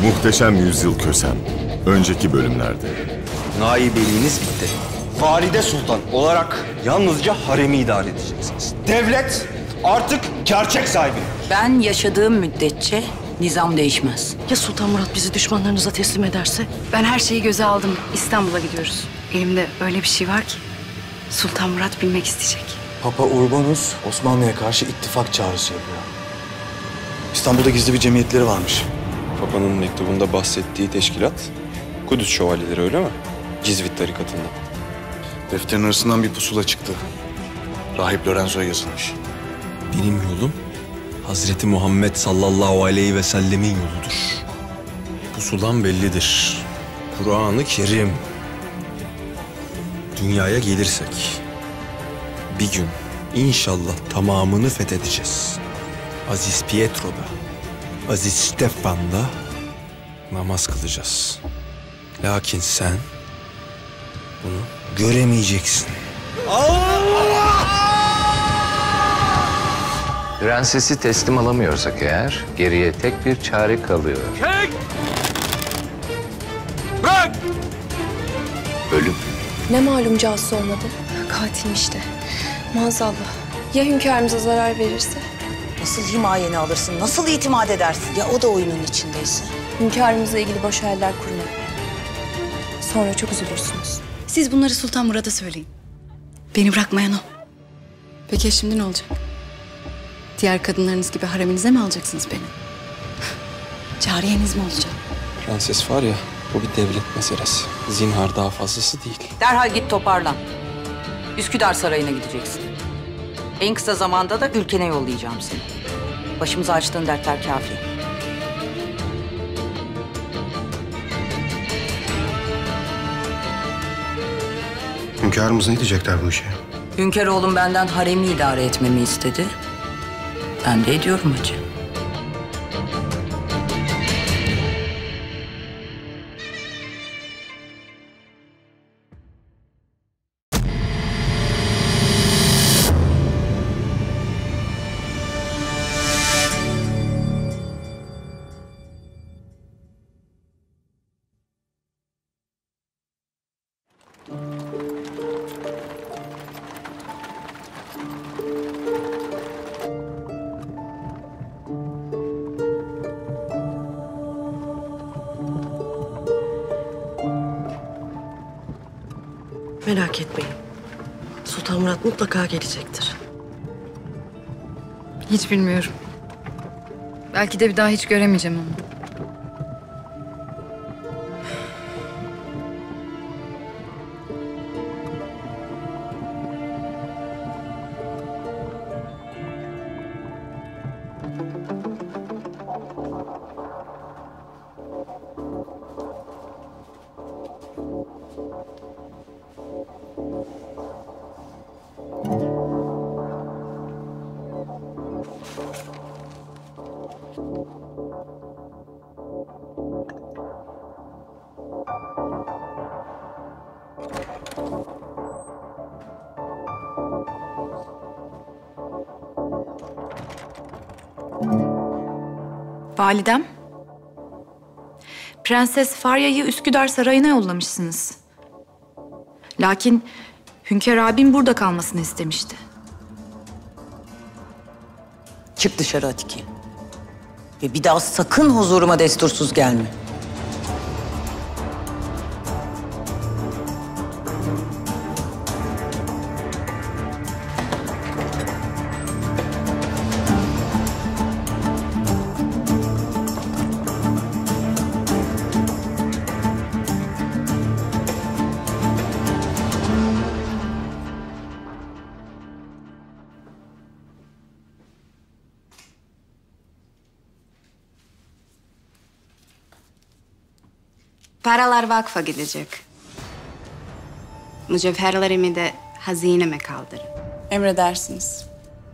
Muhteşem Yüzyıl Kösem. Önceki bölümlerde. Naibeliğiniz bitti. Valide Sultan olarak yalnızca haremi idare edeceksiniz. Devlet artık gerçek sahibi. Ben yaşadığım müddetçe nizam değişmez. Ya Sultan Murat bizi düşmanlarınıza teslim ederse? Ben her şeyi göze aldım. İstanbul'a gidiyoruz. Elimde öyle bir şey var ki Sultan Murat bilmek isteyecek. Papa Urbanus Osmanlı'ya karşı ittifak çağrısı yapıyor. İstanbul'da gizli bir cemiyetleri varmış. Papa'nın mektubunda bahsettiği teşkilat Kudüs Şövalyeleri, öyle mi? Cizvit tarikatından. Defterin arasından bir pusula çıktı. Rahip Lorenzo'ya yazılmış. Benim yolum Hazreti Muhammed sallallahu aleyhi ve sellemin yoludur. Pusulam bellidir. Kur'an-ı Kerim. Dünyaya gelirsek bir gün inşallah tamamını fethedeceğiz. Aziz Pietro'da, Aziz Stefan'da namaz kılacağız. Lakin sen bunu göremeyeceksin. Prensesi teslim alamıyorsak eğer geriye tek bir çare kalıyor. Çek! Bırak! Ölüm. Ne malum casus olmadı? Katil işte. Maazallah. Ya hünkârımıza zarar verirse? Nasıl himayeni alırsın, nasıl itimat edersin? Ya o da oyunun içindeyse? Hünkârımızla ilgili boş hayaller kurmayın. Sonra çok üzülürsünüz. Siz bunları Sultan Murat'a söyleyin. Beni bırakmayan o. Peki ya şimdi ne olacak? Diğer kadınlarınız gibi hareminize mi alacaksınız beni? Cariyeniz mi olacak? Prenses var ya, bu bir devlet meselesi. Zinhar daha fazlası değil. Derhal git toparlan. Üsküdar Sarayı'na gideceksin. En kısa zamanda da ülkene yollayacağım seni. Başımıza açtığın dertler kafi. Hünkârımız ne diyecekler bu işe? Hünkâroğlum benden haremi idare etmemi istedi. Ben de ediyorum hacı. Merak etmeyin. Sultan Murat mutlaka gelecektir. Hiç bilmiyorum. Belki de bir daha hiç göremeyeceğim onu. Validem, Prenses Farya'yı Üsküdar Sarayı'na yollamışsınız. Lakin Hünkâr abim burada kalmasını istemişti. Çık dışarı Atike. Ve bir daha sakın huzuruma destursuz gelme. Paralar vakfa gidecek. Mücevherlerimi de hazineme kaldırın. Emredersiniz.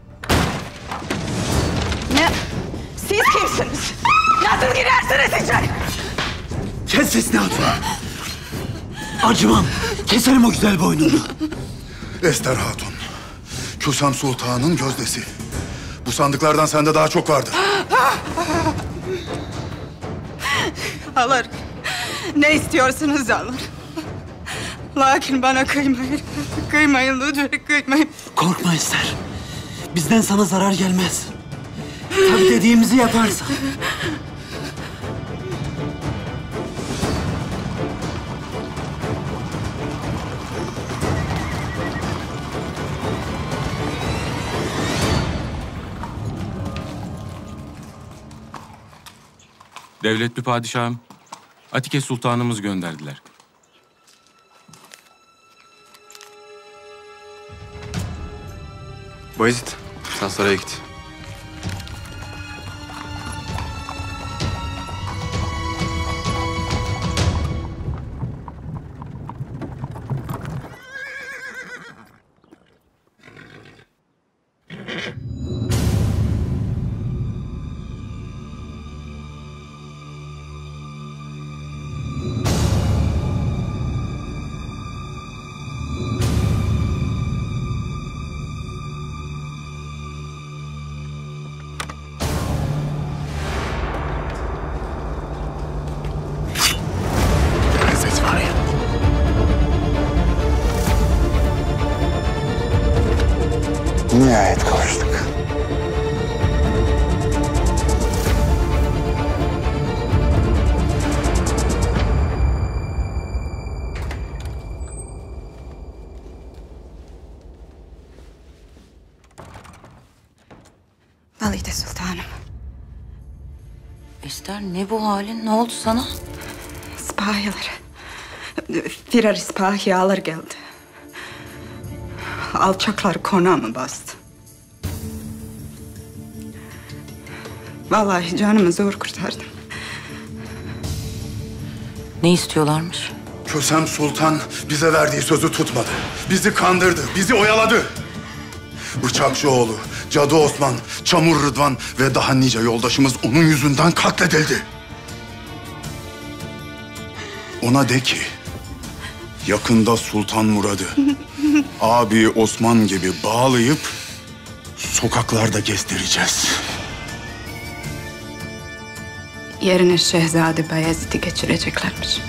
Ne? Siz kimsiniz? Nasıl girersiniz içeri? Kes sesini hatun. Acımam. Keserim o güzel boynunu. Ester Hatun, Kösem Sultan'ın gözdesi. Bu sandıklardan sende daha çok vardır. alır. Ne istiyorsunuz alır. Lakin bana kıymayın. Kıymayın lütfen, kıymayın. Korkma Ester. Bizden sana zarar gelmez. Tabii dediğimizi yaparsan. Devletli padişahım, Atike Sultanımız gönderdiler. Bayezid, sen saraya git. Ses var ya. Nihayet kavuştuk. Valide Sultanım. Ester ne bu halin? Ne oldu sana? Sipahiler. Firar sipahiyalar geldi. Alçaklar konağımı bastı. Vallahi canımı zor kurtardım. Ne istiyorlarmış? Kösem Sultan bize verdiği sözü tutmadı. Bizi kandırdı, bizi oyaladı. Bıçakçıoğlu, Cadı Osman, Çamur Rıdvan ve daha nice yoldaşımız onun yüzünden katledildi. Ona de ki, yakında Sultan Murad'ı abi Osman gibi bağlayıp sokaklarda gezdireceğiz. Yerine Şehzade Bayezid'i geçireceklermiş.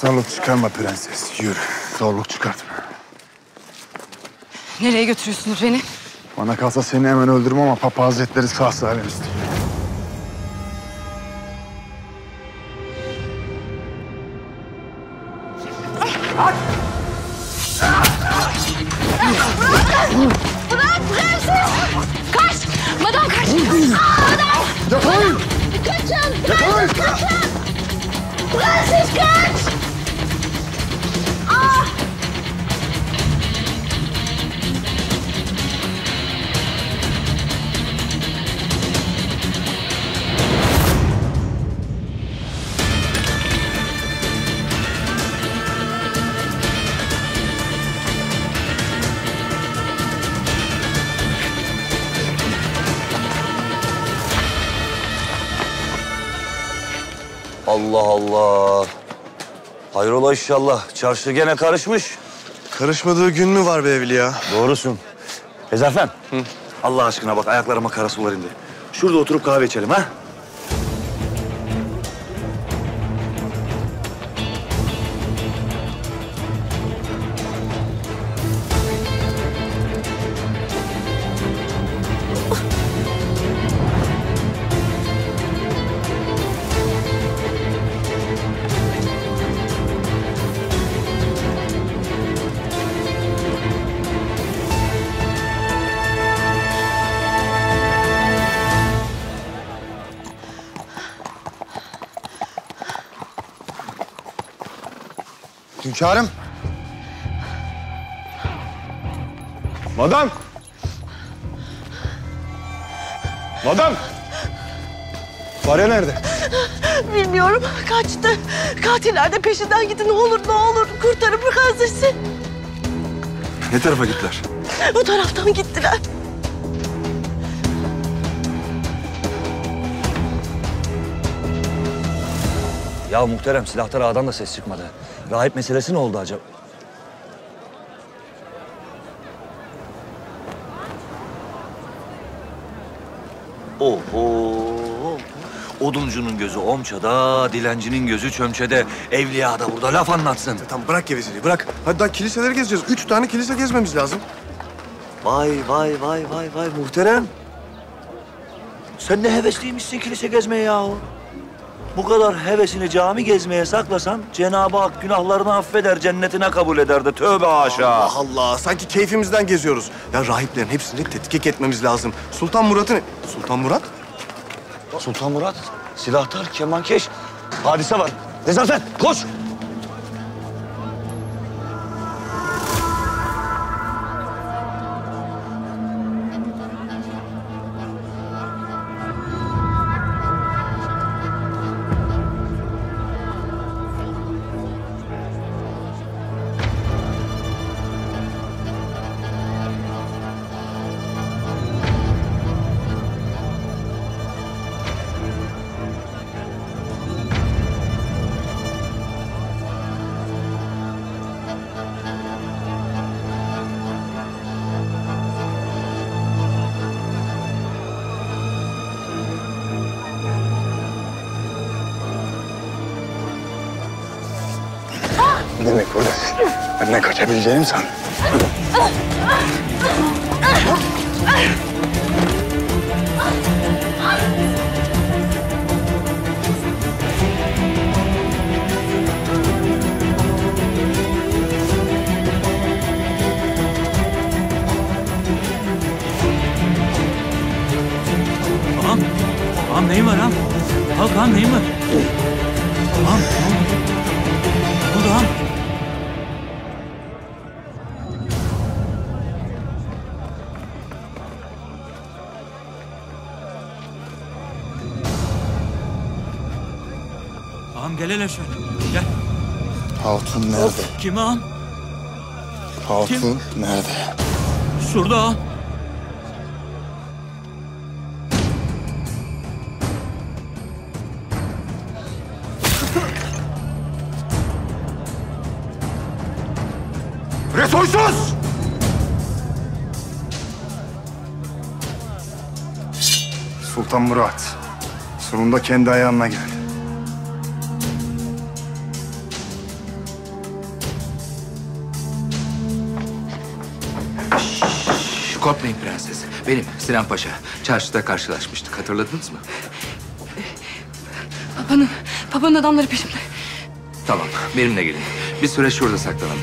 Zorluk çıkarma prenses. Yürü. Zorluk çıkartma. Nereye götürüyorsunuz beni? Bana kalsa seni hemen öldürmem ama Papa Hazretleri sağ salim istiyor. Bırak prenses! Kaç! Madam kaç! Madam! Defolun! Kaçın! Prenses kaçın! Prenses kaç! Ah! Allah Allah. Hayrola inşallah. Çarşı gene karışmış. Karışmadığı gün mü var be Evliya? Doğrusun. Ezafen. Allah aşkına bak ayaklarıma kara sular indi. Şurada oturup kahve içelim ha. Hünkârım. Madam. Madam. Fare nerede? Bilmiyorum. Kaçtı. Katiller de peşinden gidin. Ne olur ne olur. Kurtarın prensesi. Ne tarafa gittiler? Bu taraftan gittiler. Ya muhterem silahtar ağadan da ses çıkmadı. Rahip meselesi ne oldu acaba? Oho! Oduncunun gözü omçada, dilencinin gözü çömçede. Evliya da burada laf anlatsın. Tamam bırak gevezeliği bırak. Hadi daha kiliseleri gezeceğiz. 3 tane kilise gezmemiz lazım. Vay muhterem. Sen ne hevesliymişsin kilise gezmeye yahu. Bu kadar hevesini cami gezmeye saklasan Cenab-ı Hak günahlarını affeder, cennetine kabul eder de tövbe haşa. Allah Allah. Sanki keyfimizden geziyoruz. Ya rahiplerin hepsini tetkik etmemiz lazım. Sultan Murat'ın... Sultan Murat? Sultan Murat, silahtar, kemankeş. Hadise var. Nezaret, koş! Demek buradasın. Benden kaçabileceğini mi sandın? Ağam neyin var ağam? Kalk ağam neyin var? Ağam ne oldu ağam? Ağam gel hele şöyle. Gel. Hatun nerede? Kim ağam? Hatun nerede? Şurada ağam. Soysuz! Sultan Murat, sonunda kendi ayağına geldi. Korkmayın prenses. Benim Sinan Paşa. Çarşıda karşılaşmıştık. Hatırladınız mı? Babanın adamları peşimde. Tamam, benimle gelin. Bir süre şurada saklanalım.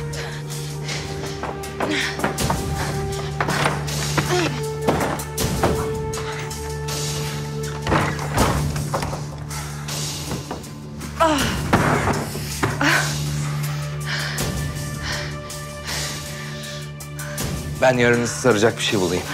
Ben yaranızı saracak bir şey bulayım.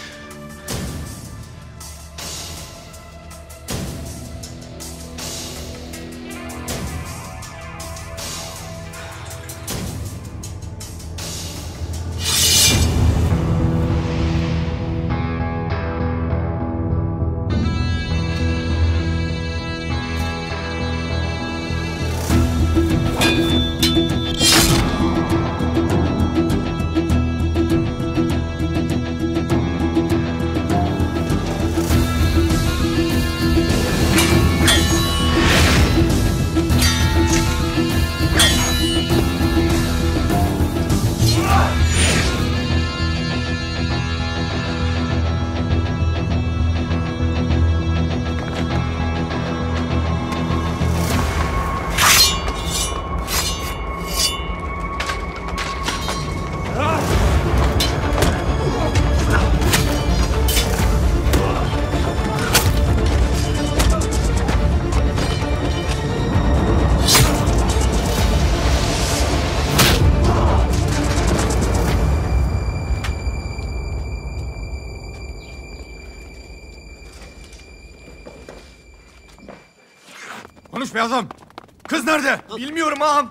Konuş be adam. Kız nerede? Bilmiyorum ağam.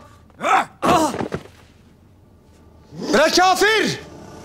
Bırak kafir!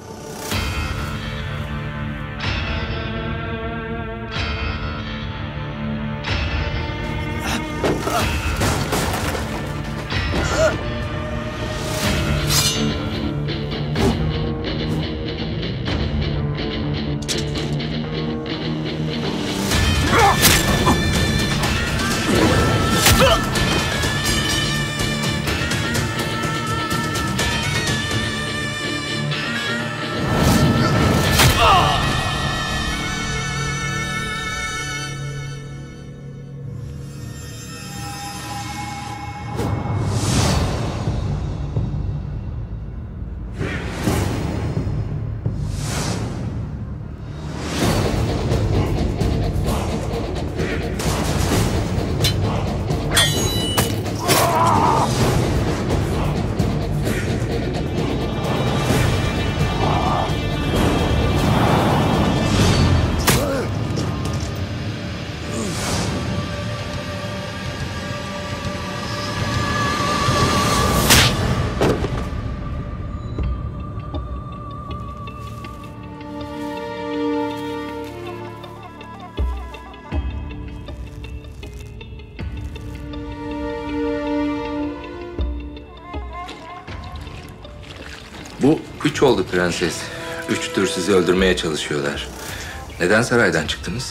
Bu 3 oldu prenses. 3'tür sizi öldürmeye çalışıyorlar. Neden saraydan çıktınız?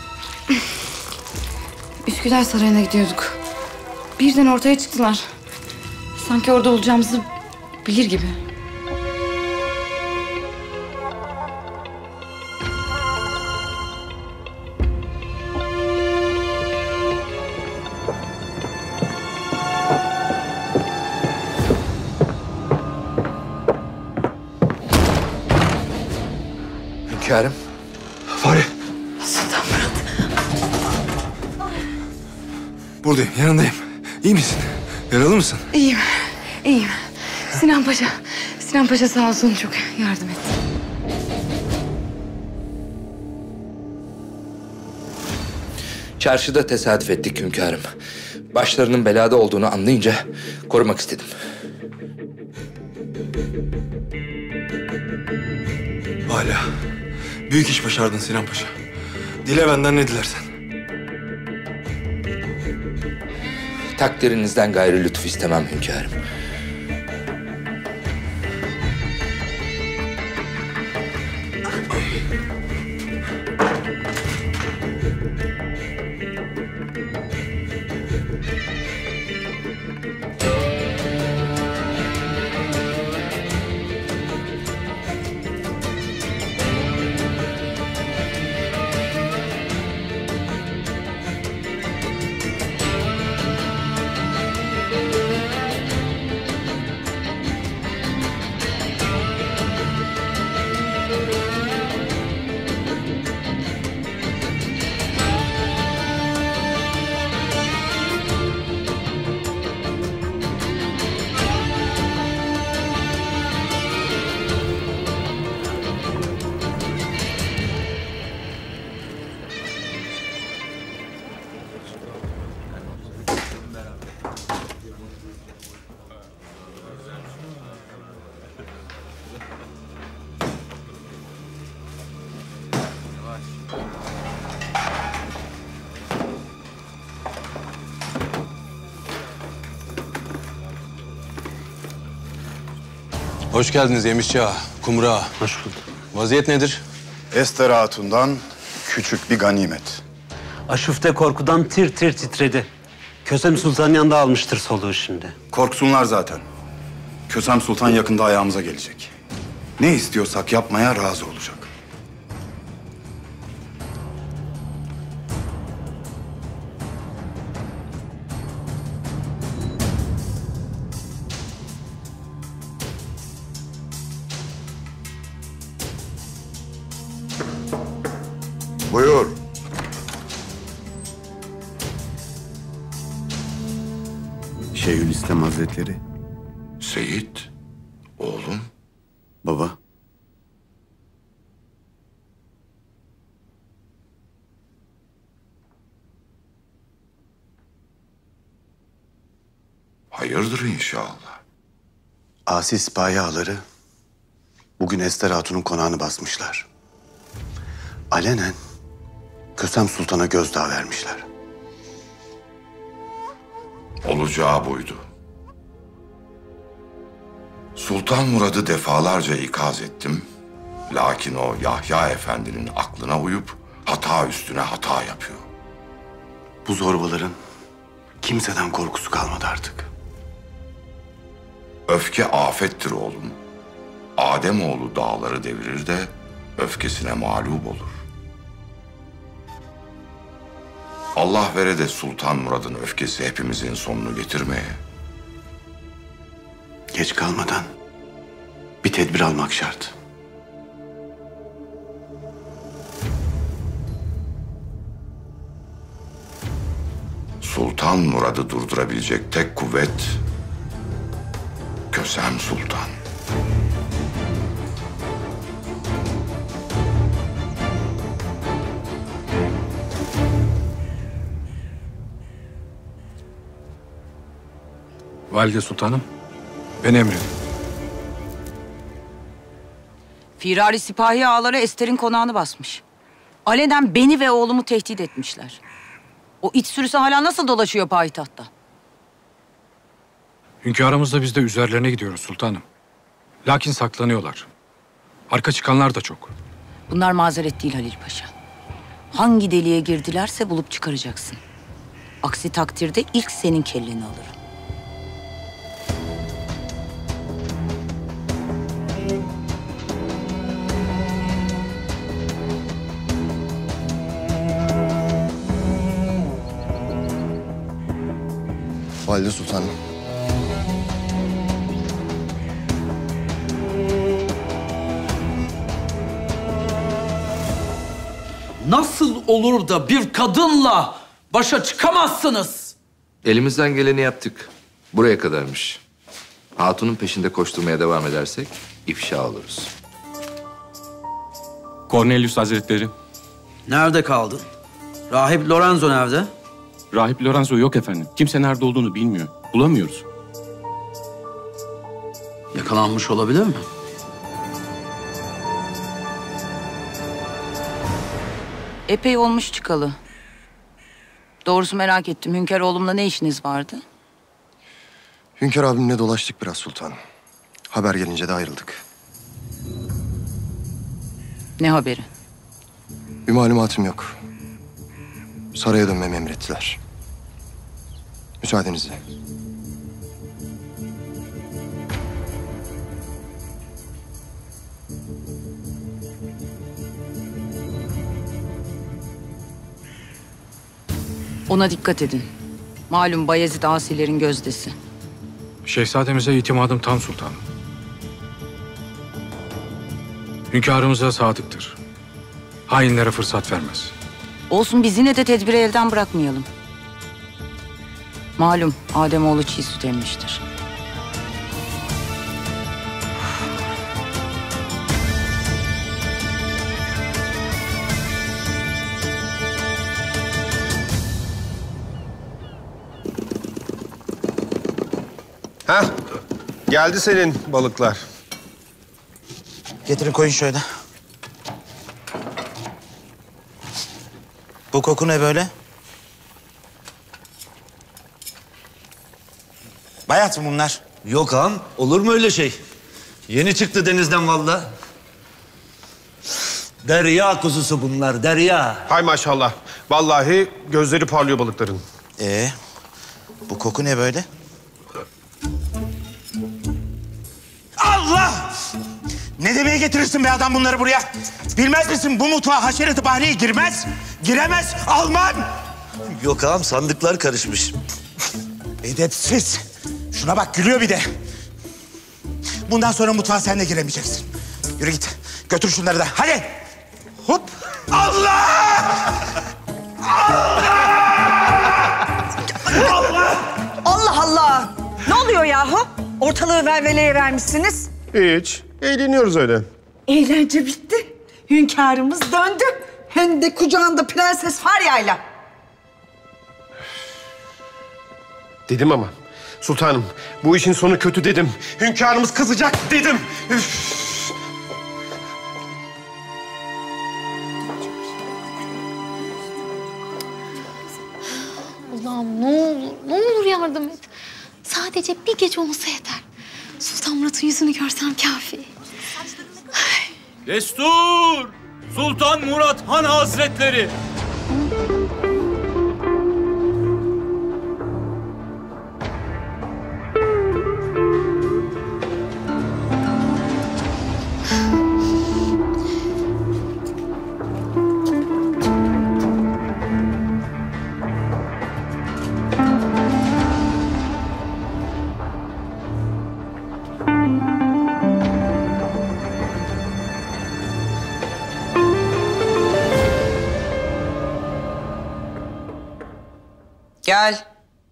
Üsküdar Sarayı'na gidiyorduk. Birden ortaya çıktılar. Sanki orada olacağımızı bilir gibi. Hünkârım. Fare. Sultan Murat. Buradayım, yanındayım. İyi misin? Yaralı mısın? İyiyim, iyiyim. Sinan Paşa sağ olsun çok yardım etti. Çarşıda tesadüf ettik hünkârım. Başlarının belada olduğunu anlayınca korumak istedim. Hala. Büyük iş başardın Sinan Paşa. Dile benden ne dilersen. Takdirinizden gayrı lütuf istemem hünkârım. Hoş geldiniz Yemişçi Ağa, Kumru Ağa. Hoş bulduk. Vaziyet nedir? Ester Hatun'dan küçük bir ganimet. Aşufte korkudan tir tir titredi. Kösem Sultan yanında almıştır soluğu şimdi. Korksunlar zaten. Kösem Sultan yakında ayağımıza gelecek. Ne istiyorsak yapmaya razı olacak. Buyur. Şeyhülislam Hazretleri. Seyit, oğlum. Baba. Hayırdır inşallah. Asi sipahi ağaları bugün Ester Hatun'un konağını basmışlar. Alenen Kösem Sultan'a gözdağı vermişler. Olacağı buydu. Sultan Murad'ı defalarca ikaz ettim. Lakin o Yahya Efendi'nin aklına uyup hata üstüne hata yapıyor. Bu zorbaların kimseden korkusu kalmadı artık. Öfke afettir oğlum. Ademoğlu dağları devirir de öfkesine mağlup olur. Allah vere de Sultan Murad'ın öfkesi hepimizin sonunu getirmeye. Geç kalmadan bir tedbir almak şart. Sultan Murad'ı durdurabilecek tek kuvvet Kösem Sultan. Valide Sultanım, beni emredin. Firari sipahi ağaları Ester'in konağını basmış. Alenen beni ve oğlumu tehdit etmişler. O iç sürüsü hala nasıl dolaşıyor payitahtta? Hünkârımızla biz de üzerlerine gidiyoruz sultanım. Lakin saklanıyorlar. Arka çıkanlar da çok. Bunlar mazeret değil Halil Paşa. Hangi deliğe girdilerse bulup çıkaracaksın. Aksi takdirde ilk senin kelleni alırım. Valide Sultanım. Nasıl olur da bir kadınla başa çıkamazsınız? Elimizden geleni yaptık. Buraya kadarmış. Hatun'un peşinde koşturmaya devam edersek ifşa oluruz. Cornelius Hazretleri. Nerede kaldın? Rahip Lorenzo nerede? Rahip Lorenzo yok efendim. Kimse nerede olduğunu bilmiyor. Bulamıyoruz. Yakalanmış olabilir mi? Epey olmuş çıkalı. Doğrusu merak ettim. Hünkâr oğlumla ne işiniz vardı? Hünkâr abimle dolaştık biraz sultanım. Haber gelince de ayrıldık. Ne haberi? Bir malumatım yok. Saraya dönmemi emrettiler. Müsaadenizle. Ona dikkat edin. Malum Bayezid asilerin gözdesi. Şehzademize itimadım tam sultanım. Hünkârımıza sadıktır. Hainlere fırsat vermez. Olsun biz yine de tedbiri elden bırakmayalım. Malum Ademoğlu çiğ süt emmiştir. Heh, geldi senin balıklar. Getirin koyun şöyle. Bu koku ne böyle? Bayat mı bunlar? Yok ağam, olur mu öyle şey? Yeni çıktı denizden vallahi. Derya kuzusu bunlar, derya. Hay maşallah. Vallahi gözleri parlıyor balıkların. Bu koku ne böyle? Allah! Ne demeye getirirsin be adam bunları buraya? Bilmez misin bu mutfağa haşeret-i bahriye girmez, giremez, Alman! Yok ağam, sandıklar karışmış. Edepsiz. Şuna bak, gülüyor bir de. Bundan sonra mutfağa sen de giremeyeceksin. Yürü git, götür şunları da. Hadi! Hop! Allah! Allah Allah! Ne oluyor yahu? Ortalığı velveleye vermişsiniz. Hiç. Eğleniyoruz öyle. Eğlence bitti. Hünkârımız döndü. Hem de kucağında Prenses Farya'yla. Dedim ama. Sultanım, bu işin sonu kötü dedim. Hünkârımız kızacak dedim. Üf. Allah'ım ne olur yardım et. Sadece bir gece olsa yeter. Sultan Murat'ın yüzünü görsem kafi. Destur! Sultan Murat Han Hazretleri! Gel.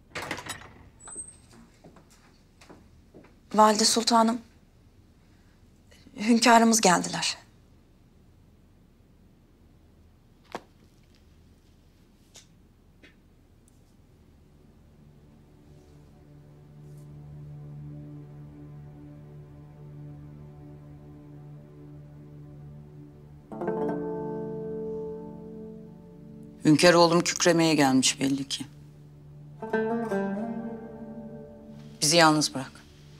Valide Sultanım, hünkârımız geldiler. Hünkâr oğlum kükremeye gelmiş belli ki. Bizi yalnız bırak.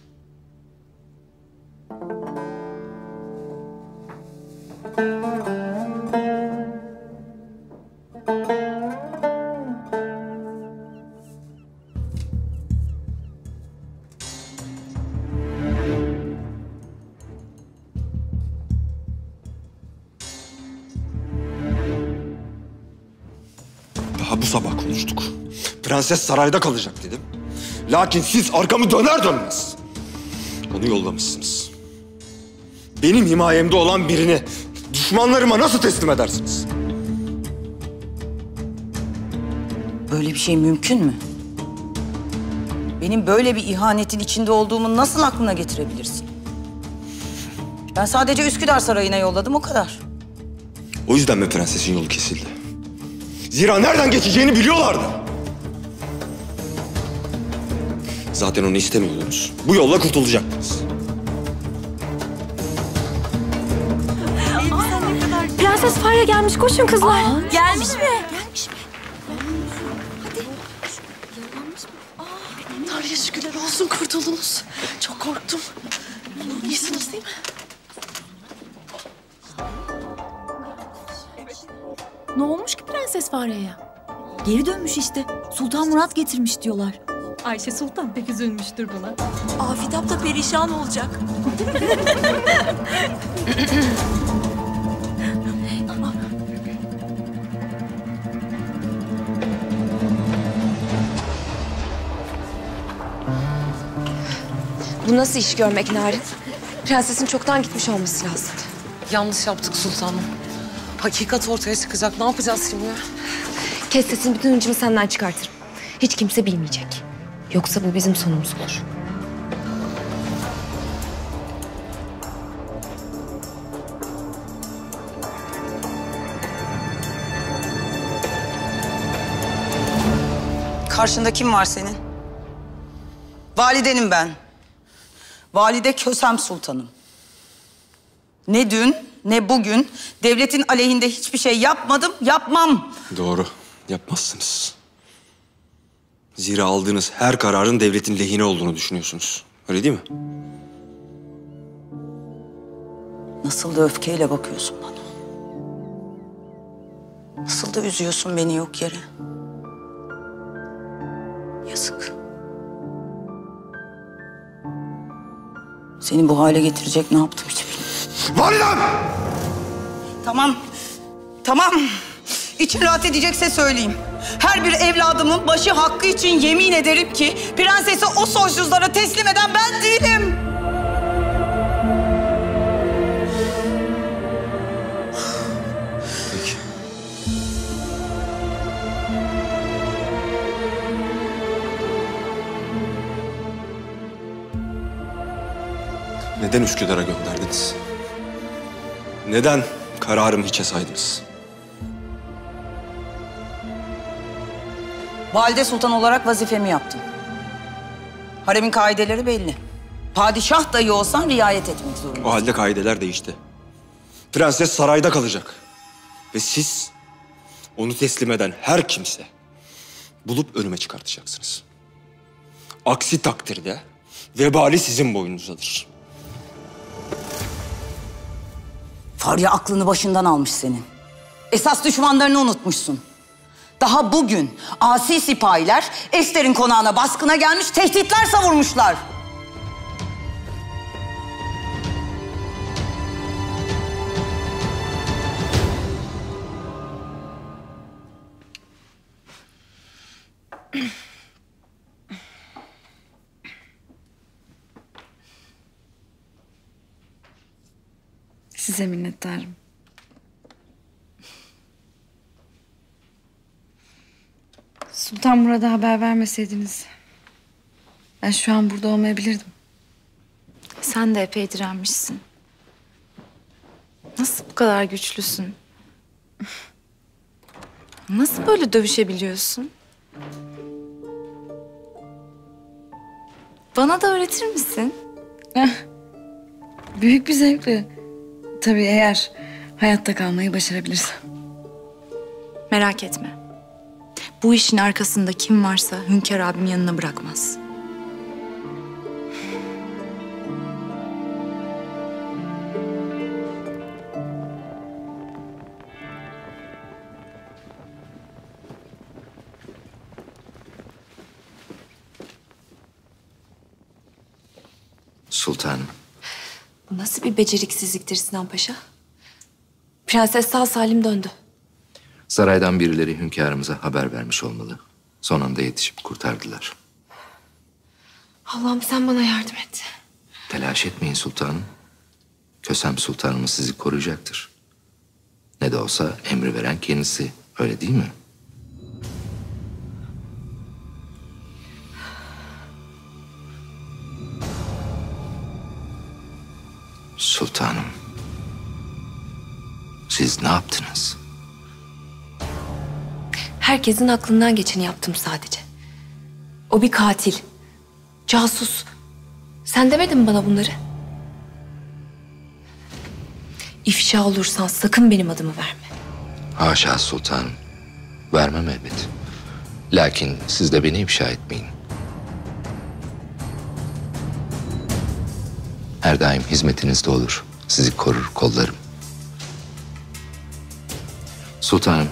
Daha bu sabah konuştuk. Prenses sarayda kalacak dedim. Lakin siz arkamı döner dönmez onu yollamışsınız. Benim himayemde olan birini düşmanlarıma nasıl teslim edersiniz? Böyle bir şey mümkün mü? Benim böyle bir ihanetin içinde olduğumu nasıl aklına getirebilirsin? Ben sadece Üsküdar Sarayı'na yolladım, o kadar. O yüzden mi prensesin yolu kesildi? Zira nereden geçeceğini biliyorlardı. Zaten onu istemiyordunuz. Bu yolla kurtulacaktınız. Prenses Farya gelmiş, koşun kızlar. Gelmiş mi? Tanrı'ya şükürler olsun, kurtuldunuz. Çok korktum. İyisiniz değil mi? Ne olmuş ki Prenses Farya'ya? Geri dönmüş işte. Sultan Murat getirmiş diyorlar. Ayşe Sultan pek üzülmüştür buna. Afidap da perişan olacak. Bu nasıl iş görmek Narin? Prensesin çoktan gitmiş olması lazım. Yanlış yaptık sultanım. Hakikat ortaya çıkacak. Ne yapacağız şimdi? Kes sesini, bütün hıncımı senden çıkartırım. Hiç kimse bilmeyecek. Yoksa bu bizim sonumuz olur. Karşında kim var senin? Validenim ben. Valide Kösem Sultanım. Ne dün ne bugün devletin aleyhinde hiçbir şey yapmadım, yapmam. Doğru. Yapmazsınız. Zira aldığınız her kararın devletin lehine olduğunu düşünüyorsunuz. Öyle değil mi? Nasıl da öfkeyle bakıyorsun bana. Nasıl da üzüyorsun beni yok yere. Yazık. Seni bu hale getirecek ne yaptım hiç bilmiyorum. Validem! Tamam. Tamam. İçin rahat edecekse söyleyeyim. Her bir evladımın başı hakkı için yemin ederim ki prensesi o soysuzlara teslim eden ben değilim. Peki. Neden Üsküdar'a gönderdiniz? Neden kararımı hiçe saydınız? Valide Sultan olarak vazifemi yaptım. Haremin kaideleri belli. Padişah dahi olsan riayet etmek zorunda. O halde kaideler değişti. Prenses sarayda kalacak. Ve siz onu teslim eden her kimse bulup önüme çıkartacaksınız. Aksi takdirde vebali sizin boynunuzadır. Farya aklını başından almış senin. Esas düşmanlarını unutmuşsun. Daha bugün asi sipahiler Ester'in konağına baskına gelmiş, tehditler savurmuşlar. Size minnettarım. Sultan Murad'a haber vermeseydiniz ben şu an burada olmayabilirdim. Sen de epey direnmişsin. Nasıl bu kadar güçlüsün? Nasıl böyle dövüşebiliyorsun? Bana da öğretir misin? Büyük bir zevkle. Tabii eğer hayatta kalmayı başarabilirsem. Merak etme. Bu işin arkasında kim varsa Hünkâr abim yanına bırakmaz. Sultanım. Bu nasıl bir beceriksizliktir Sinan Paşa? Prenses sağ salim döndü. Saraydan birileri hünkârımıza haber vermiş olmalı. Son anda yetişip kurtardılar. Allah'ım sen bana yardım et. Telaş etmeyin sultanım. Kösem sultanımız sizi koruyacaktır. Ne de olsa emri veren kendisi. Öyle değil mi? Sultanım. Siz ne yaptınız? Herkesin aklından geçeni yaptım sadece. O bir katil. Casus. Sen demedin mi bana bunları? İfşa olursan sakın benim adımı verme. Haşa sultanım. Vermem elbet. Lakin siz de beni ifşa etmeyin. Her daim hizmetinizde olur. Sizi korur, kollarım. Sultanım.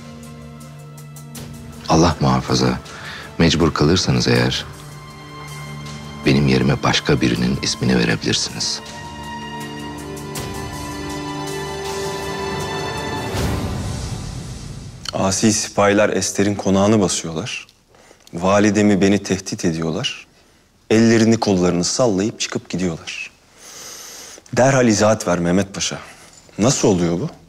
Allah muhafaza, mecbur kalırsanız eğer benim yerime başka birinin ismini verebilirsiniz. Asi sipahiler Ester'in konağını basıyorlar. Validemi beni tehdit ediyorlar. Ellerini kollarını sallayıp çıkıp gidiyorlar. Derhal izahat ver Mehmet Paşa. Nasıl oluyor bu?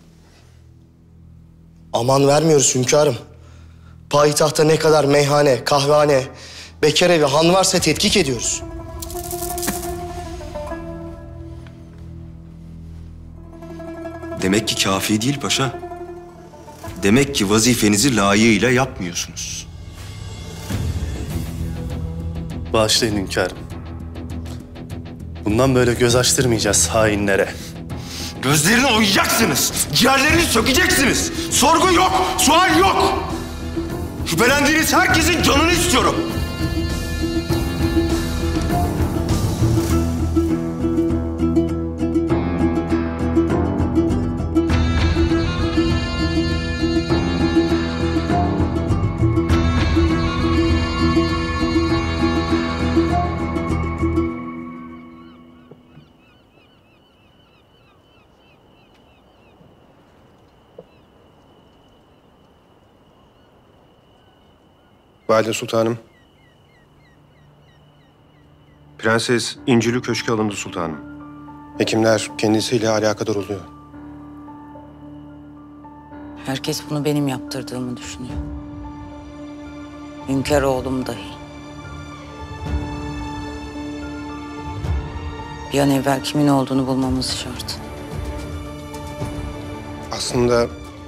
Aman vermiyoruz hünkârım. Payitahta ne kadar meyhane, kahvehane, bekar evi, han varsa tetkik ediyoruz. Demek ki kafi değil paşa. Demek ki vazifenizi layığıyla yapmıyorsunuz. Bağışlayın hünkârım. Bundan böyle göz açtırmayacağız hainlere. Gözlerini oyacaksınız. Ciğerlerini sökeceksiniz. Sorgu yok, sual yok. Şüphelendiğiniz herkesin canını istiyorum. Valide Sultanım. Prenses İncilü Köşk'e alındı sultanım. Hekimler kendisiyle alakadar oluyor. Herkes bunu benim yaptırdığımı düşünüyor. Hünkâr oğlum dahi. Bir an evvel kimin olduğunu bulmamız şart. Aslında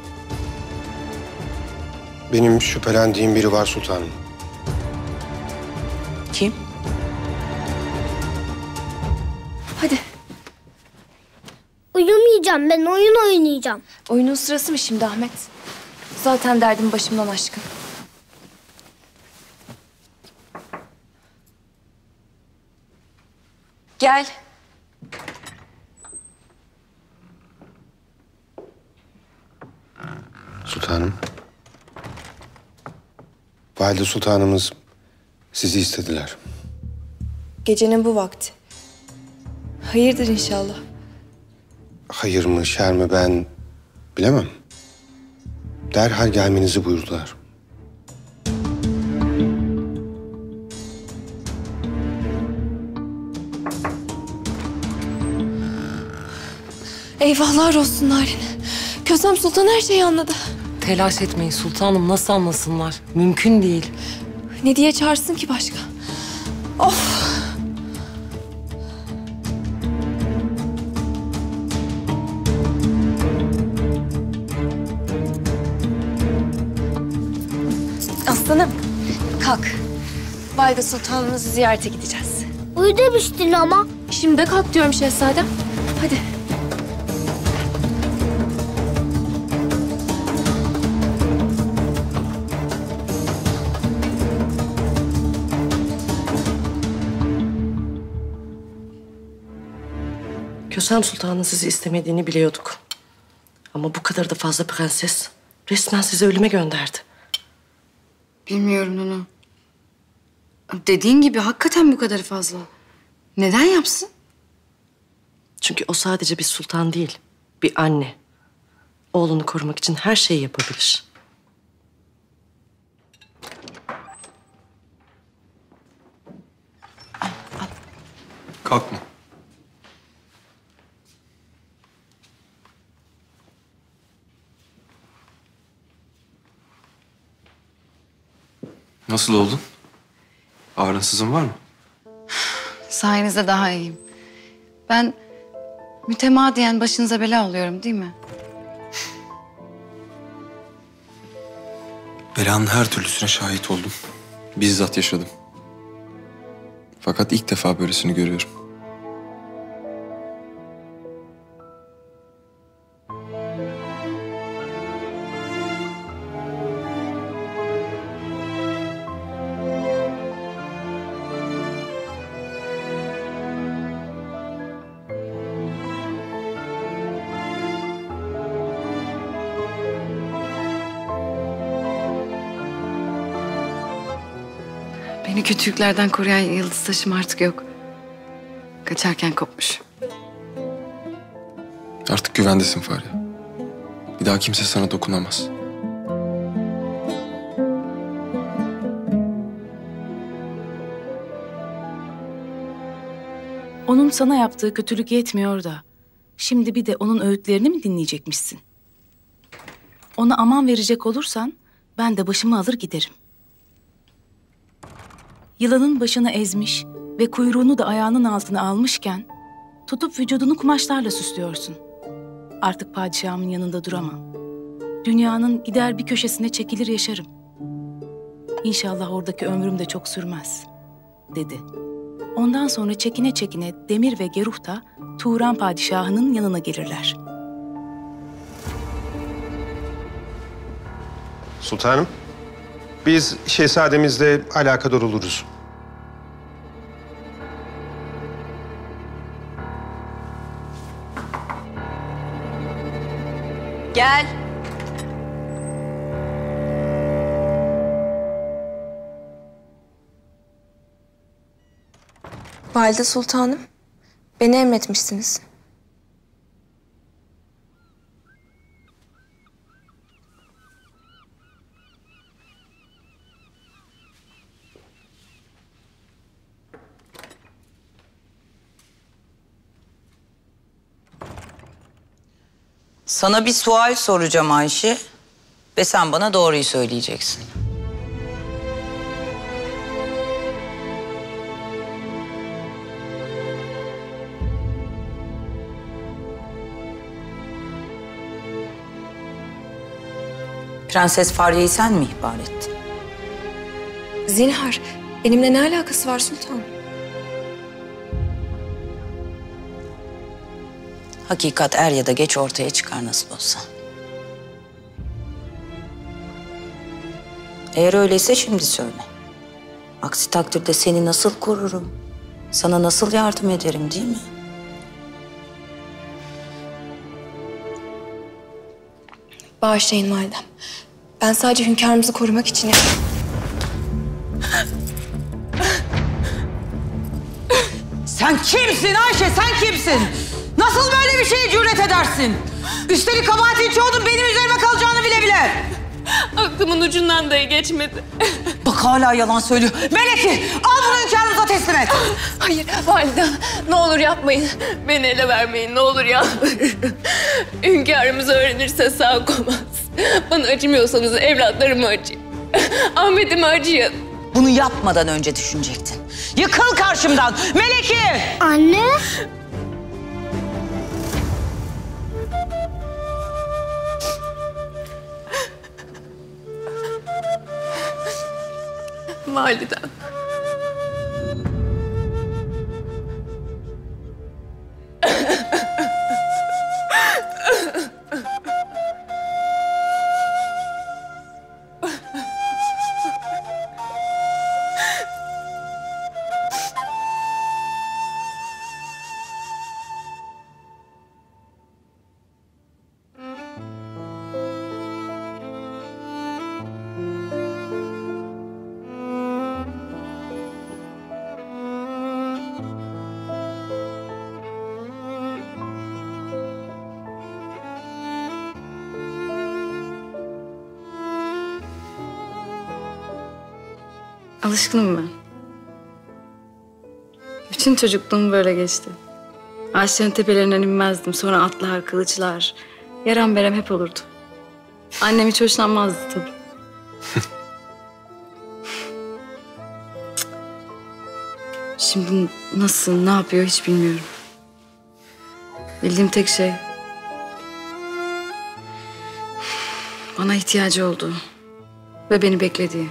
benim şüphelendiğim biri var sultanım. Kim? Hadi. Uyumayacağım, ben oyun oynayacağım. Oyunun sırası mı şimdi Ahmet? Zaten derdim başımdan aşkın. Gel. Sultanım. Valide Sultanımız sizi istediler. Gecenin bu vakti. Hayırdır inşallah. Hayır mı, şer mi ben bilemem. Derhal gelmenizi buyurdular. Eyvahlar olsun Narin. Kösem Sultan her şeyi anladı. Telaş etmeyin sultanım, nasıl anlasınlar? Mümkün değil. Ne diye çağırsın ki başka? Of! Aslanım, kalk. Valide Sultanımızı ziyarete gideceğiz. Uyu demiştin ama. Şimdi de kalk diyorum şehzadem. Hadi. Kösem Sultan'ın sizi istemediğini biliyorduk. Ama bu kadar da fazla prenses resmen sizi ölüme gönderdi. Bilmiyorum Nunu. Dediğin gibi hakikaten bu kadarı fazla. Neden yapsın? Çünkü o sadece bir sultan değil, bir anne. Oğlunu korumak için her şeyi yapabilir. Kalkma. Nasıl oldun? Ağrınsızın var mı? Sayenizde daha iyiyim. Ben mütemadiyen başınıza bela oluyorum değil mi? Belanın her türlüsüne şahit oldum. Bizzat yaşadım. Fakat ilk defa böylesini görüyorum. Beni kötülüklerden koruyan yıldız taşım artık yok. Kaçarken kopmuş. Artık güvendesin Fahriye. Bir daha kimse sana dokunamaz. Onun sana yaptığı kötülük yetmiyor da şimdi bir de onun öğütlerini mi dinleyecekmişsin? Ona aman verecek olursan ben de başımı alır giderim. Yılanın başını ezmiş ve kuyruğunu da ayağının altına almışken tutup vücudunu kumaşlarla süslüyorsun. Artık padişahımın yanında duramam. Dünyanın gider bir köşesine çekilir yaşarım. İnşallah oradaki ömrüm de çok sürmez, dedi. Ondan sonra çekine çekine Demir ve Geruh da Turan padişahının yanına gelirler. Sultanım, biz şehzademizle alakadar oluruz. Gel. Valide Sultanım, beni emretmişsiniz. Sana bir sual soracağım Ayşe ve sen bana doğruyu söyleyeceksin. Prenses Fahriye'yi sen mi ihbar ettin? Zinhar, benimle ne alakası var sultanım? Hakikat er ya da geç ortaya çıkar nasıl olsa. Eğer öyleyse şimdi söyle. Aksi takdirde seni nasıl korurum? Sana nasıl yardım ederim değil mi? Bağışlayın validem. Ben sadece hünkârımızı korumak için yaptım. Sen kimsin Ayşe, sen kimsin? Nasıl böyle bir şeye cüret edersin? Üstelik kabahatin çoğunun benim üzerime kalacağını bile bile. Aklımın ucundan dahi geçmedi. Bak hala yalan söylüyor. Meleki, al bunu hünkârımıza teslim et. Hayır validem, ne olur yapmayın. Beni ele vermeyin, ne olur yalvarırım. Hünkârımız öğrenirse sağ komaz. Bana acımıyorsanız evlatlarıma acıyın. Ahmet'ime acıyın. Bunu yapmadan önce düşünecektin. Yıkıl karşımdan Meleki! Anne. Validem. Alışkınım ben. Bütün çocukluğum böyle geçti. Ağaçların tepelerinden inmezdim. Sonra atlar, kılıçlar, yaram berem hep olurdu. Annem hiç hoşlanmazdı tabii. Şimdi nasıl, ne yapıyor hiç bilmiyorum. Bildiğim tek şey... bana ihtiyacı olduğu ve beni beklediği.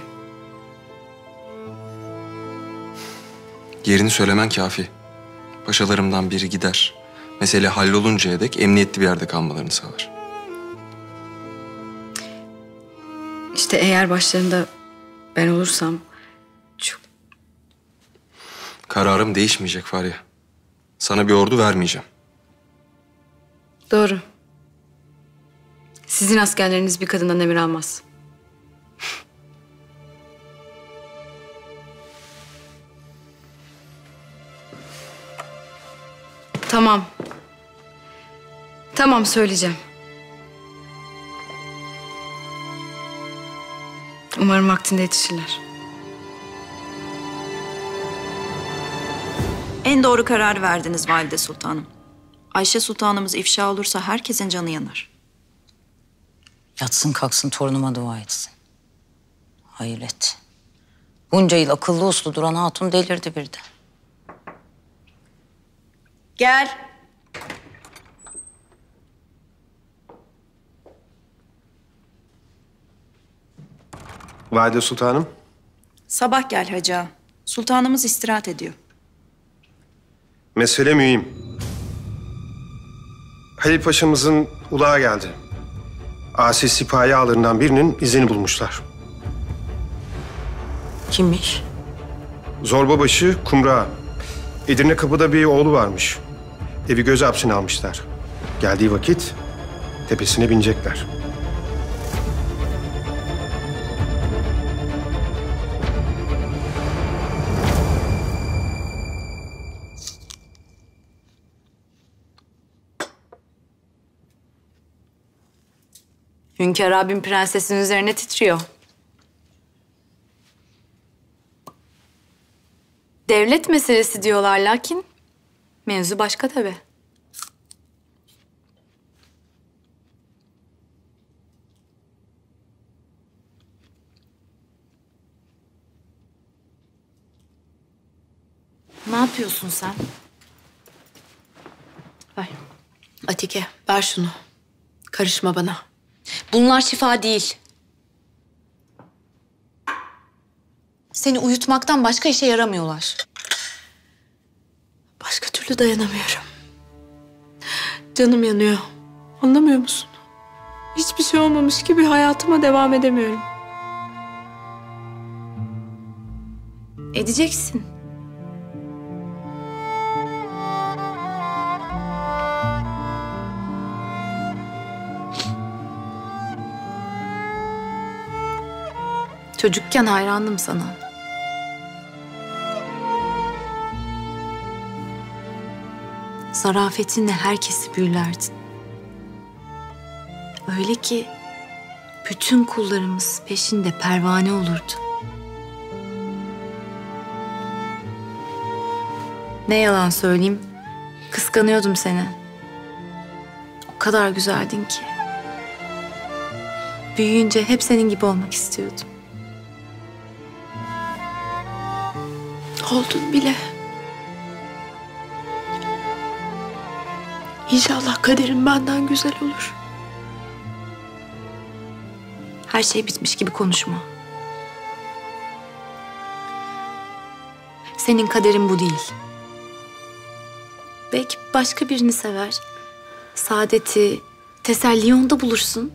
Yerini söylemen kafi. Paşalarımdan biri gider. Mesele halloluncaya dek emniyetli bir yerde kalmalarını sağlar. İşte eğer başlarında ben olursam çok... Kararım değişmeyecek Fahriye. Sana bir ordu vermeyeceğim. Doğru. Sizin askerleriniz bir kadından emir almaz. Tamam. Tamam söyleyeceğim. Umarım vaktinde yetişirler. En doğru kararı verdiniz Valide Sultanım. Ayşe Sultanımız ifşa olursa herkesin canı yanar. Yatsın kalksın torunuma dua etsin. Hayret. Bunca yıl akıllı uslu duran hatun delirdi birden. Gel. Valide Sultanım. Sabah gel Hacı Ağa. Sultanımız istirahat ediyor. Mesele mühim. Halil Paşa'mızın ulağa geldi. Asi sipahi ağalarından birinin izini bulmuşlar. Kimmiş? Zorbabaşı Kumra. Edirne Kapı'da bir oğlu varmış. Evi göz hapsine almışlar. Geldiği vakit tepesine binecekler. Hünkâr abim prensesin üzerine titriyor. Devlet meselesi diyorlar lakin mevzu başka tabii. Ne yapıyorsun sen? Ver. Atike, ver şunu. Karışma bana. Bunlar şifa değil. Seni uyutmaktan başka işe yaramıyorlar. Başka türlü dayanamıyorum. Canım yanıyor. Anlamıyor musun? Hiçbir şey olmamış gibi hayatıma devam edemiyorum. Edeceksin. Çocukken hayrandım sana. Zarafetinle herkesi büyülerdin. Öyle ki bütün kullarımız peşinde pervane olurdu. Ne yalan söyleyeyim, kıskanıyordum seni. O kadar güzeldin ki. Büyüyünce hep senin gibi olmak istiyordum. Oldun bile. İnşallah kaderim benden güzel olur. Her şey bitmiş gibi konuşma. Senin kaderin bu değil. Belki başka birini sever. Saadeti, teselliyi onda bulursun.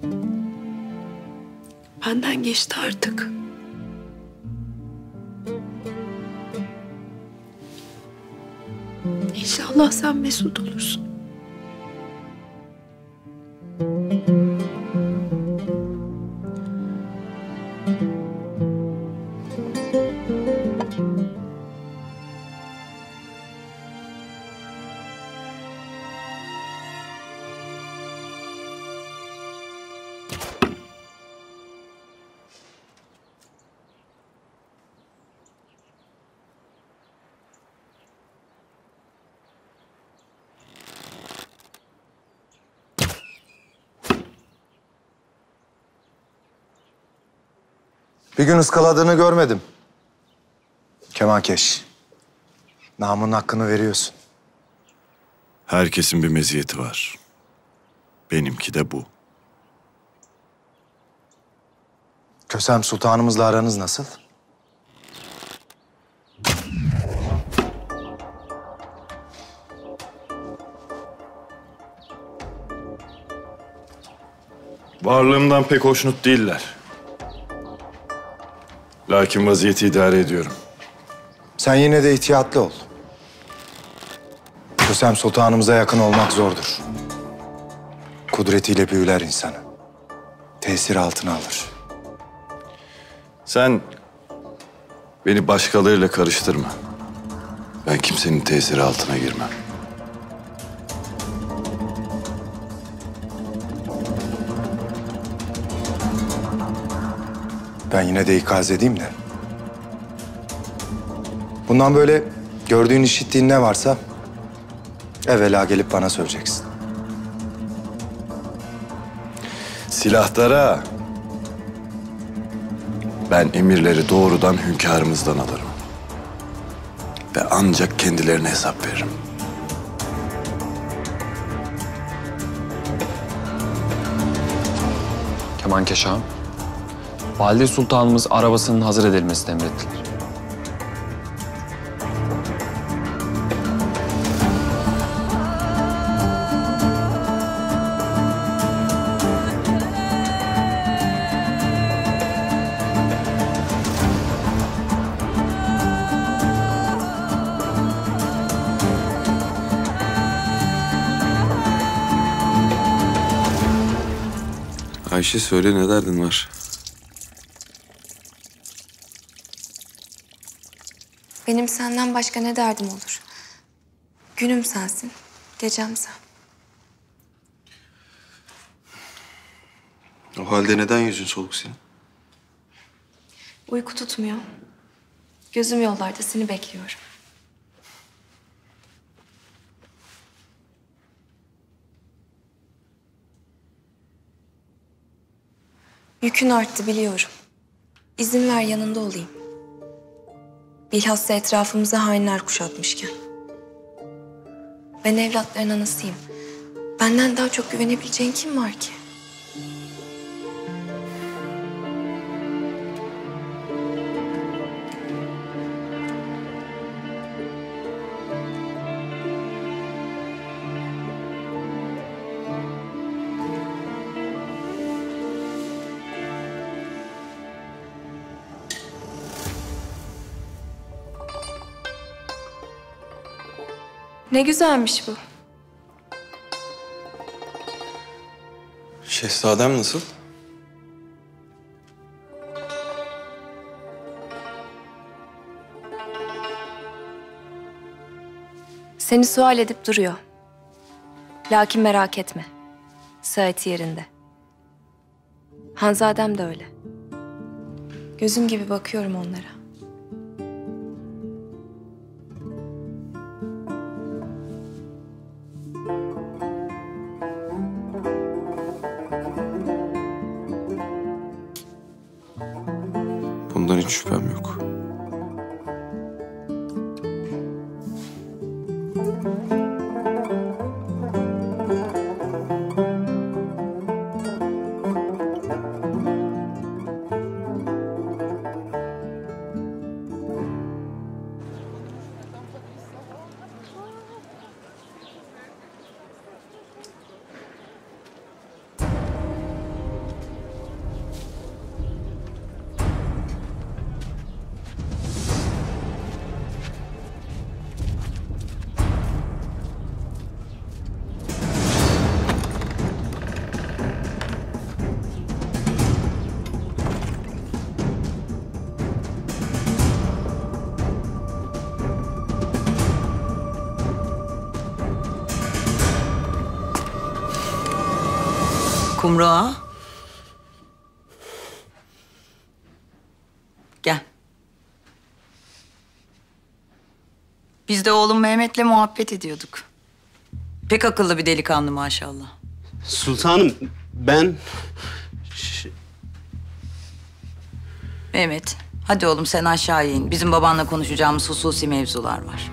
Benden geçti artık. İnşallah sen mesut olursun. Bir gün ıskaladığını görmedim. Kemankeş. Namın hakkını veriyorsun. Herkesin bir meziyeti var. Benimki de bu. Kösem Sultanımızla aranız nasıl? Varlığımdan pek hoşnut değiller. Lakin vaziyeti idare ediyorum. Sen yine de ihtiyatlı ol. Kösem Sultanımıza yakın olmak zordur. Kudretiyle büyüler insanı. Tesir altına alır. Sen beni başkalarıyla karıştırma. Ben kimsenin tesiri altına girmem. Ben yine de ikaz edeyim de. Bundan böyle gördüğün, işittiğin ne varsa evvela gelip bana söyleyeceksin. Silahdara ben emirleri doğrudan hünkârımızdan alırım. Ve ancak kendilerine hesap veririm. Kemankeş ağam, Valide Sultanımız arabasının hazır edilmesini emrettiler. Ayşe söyle, ne derdin var? Benim senden başka ne derdim olur? Günüm sensin, gecem sen. O halde neden yüzün soluk senin? Uyku tutmuyor. Gözüm yollarda seni bekliyorum. Yükün arttı biliyorum. İzin ver yanında olayım. Bilhassa etrafımızı hainler kuşatmışken. Ben evlatların anasıyım. Benden daha çok güvenebileceğin kim var ki? Ne güzelmiş bu. Şehzadem nasıl? Seni sual edip duruyor. Lakin merak etme. Sıhhati yerinde. Hanzadem de öyle. Gözüm gibi bakıyorum onlara. Bundan hiç şüphem yok. Kumru. Gel. Biz de oğlum Mehmet'le muhabbet ediyorduk. Pek akıllı bir delikanlı maşallah. Sultanım, ben... Mehmet, hadi oğlum sen aşağıya in. Bizim babanla konuşacağımız hususi mevzular var.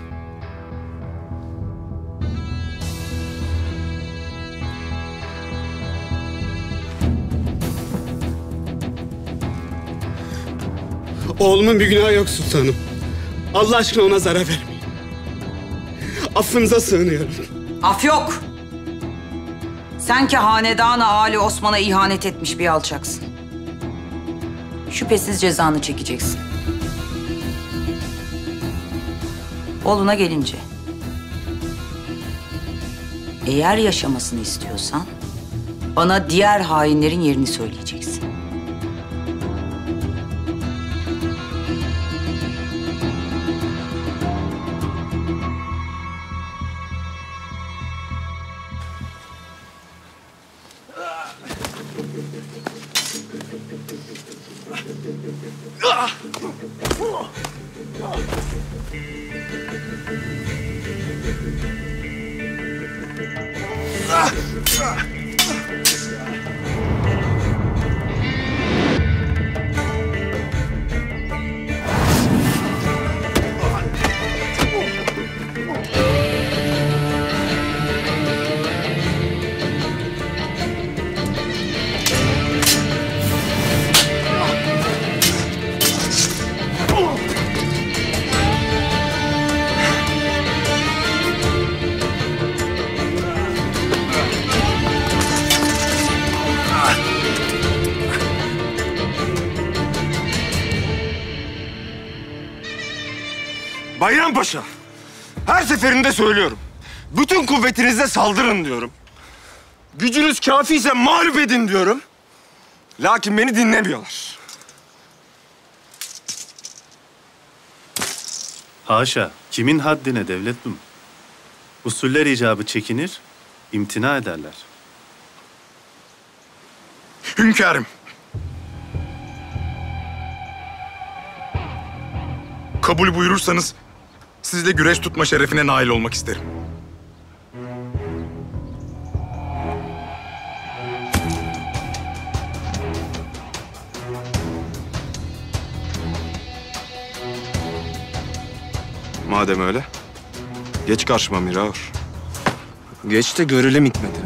Oğlumun bir günahı yok sultanım. Allah aşkına ona zarar vermeyin. Affınıza sığınıyorum. Af yok. Sen ki hanedan-ı Ali Osman'a ihanet etmiş bir alçaksın. Şüphesiz cezanı çekeceksin. Oğluna gelince... eğer yaşamasını istiyorsan... bana diğer hainlerin yerini söyleyeceksin. Bayrampaşa, her seferinde söylüyorum. Bütün kuvvetinizle saldırın diyorum. Gücünüz kâfiyse mağlup edin diyorum. Lakin beni dinlemiyorlar. Haşa, kimin haddine devletlum? Usuller icabı çekinir, imtina ederler. Hünkârım. Kabul buyurursanız sizle güreş tutma şerefine nail olmak isterim. madem öyle. Geç karşıma Miraur. Geç de görelim hikmetini.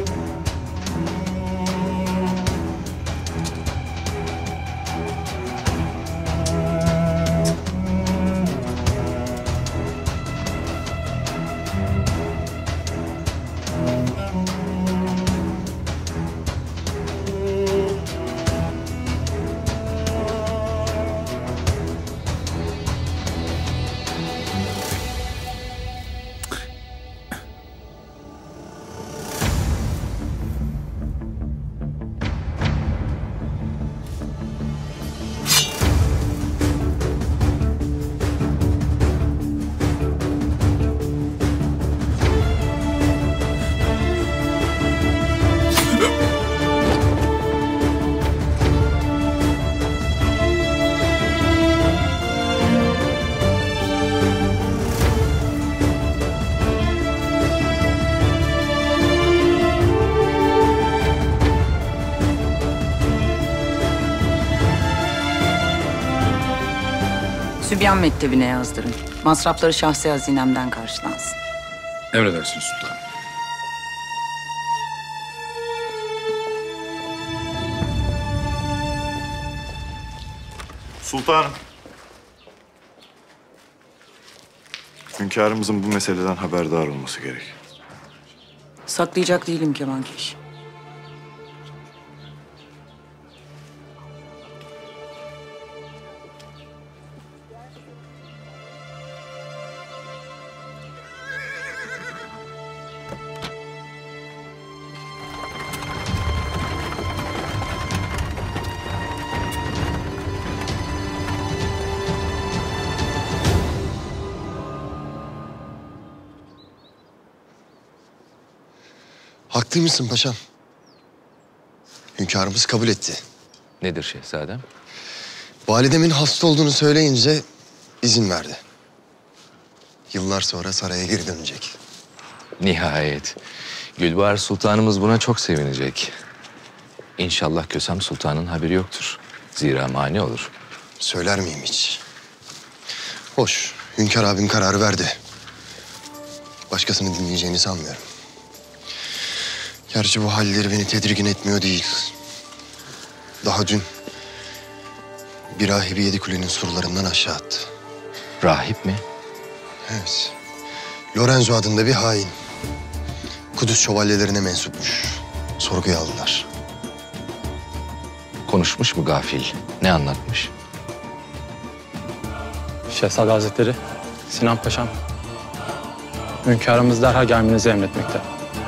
Sübyan Mektebi'ne yazdırın. Masrafları şahsi hazinemden karşılansın. Emredersiniz sultanım. Sultanım. Hünkârımızın bu meseleden haberdar olması gerek. Saklayacak değilim Kemankeş. Haklıymışsın paşam. Hünkârımız kabul etti. Nedir şehzadem? Validemin hasta olduğunu söyleyince izin verdi. Yıllar sonra saraya geri dönecek. Nihayet. Gülbahar Sultanımız buna çok sevinecek. İnşallah Kösem Sultan'ın haberi yoktur. Zira mani olur. Söyler miyim hiç? Hoş, Hünkâr abim kararı verdi. Başkasını dinleyeceğini sanmıyorum. Gerçi bu halleri beni tedirgin etmiyor değil. Daha dün bir rahibi Yedikule'nin surlarından aşağı attı. Rahip mi? Evet. Lorenzo adında bir hain. Kudüs şövalyelerine mensupmuş. Sorguya aldılar. Konuşmuş mu gafil? Ne anlatmış? Şehzade Hazretleri, Sinan Paşam, hünkârımız derhal gelmenizi emretmekte.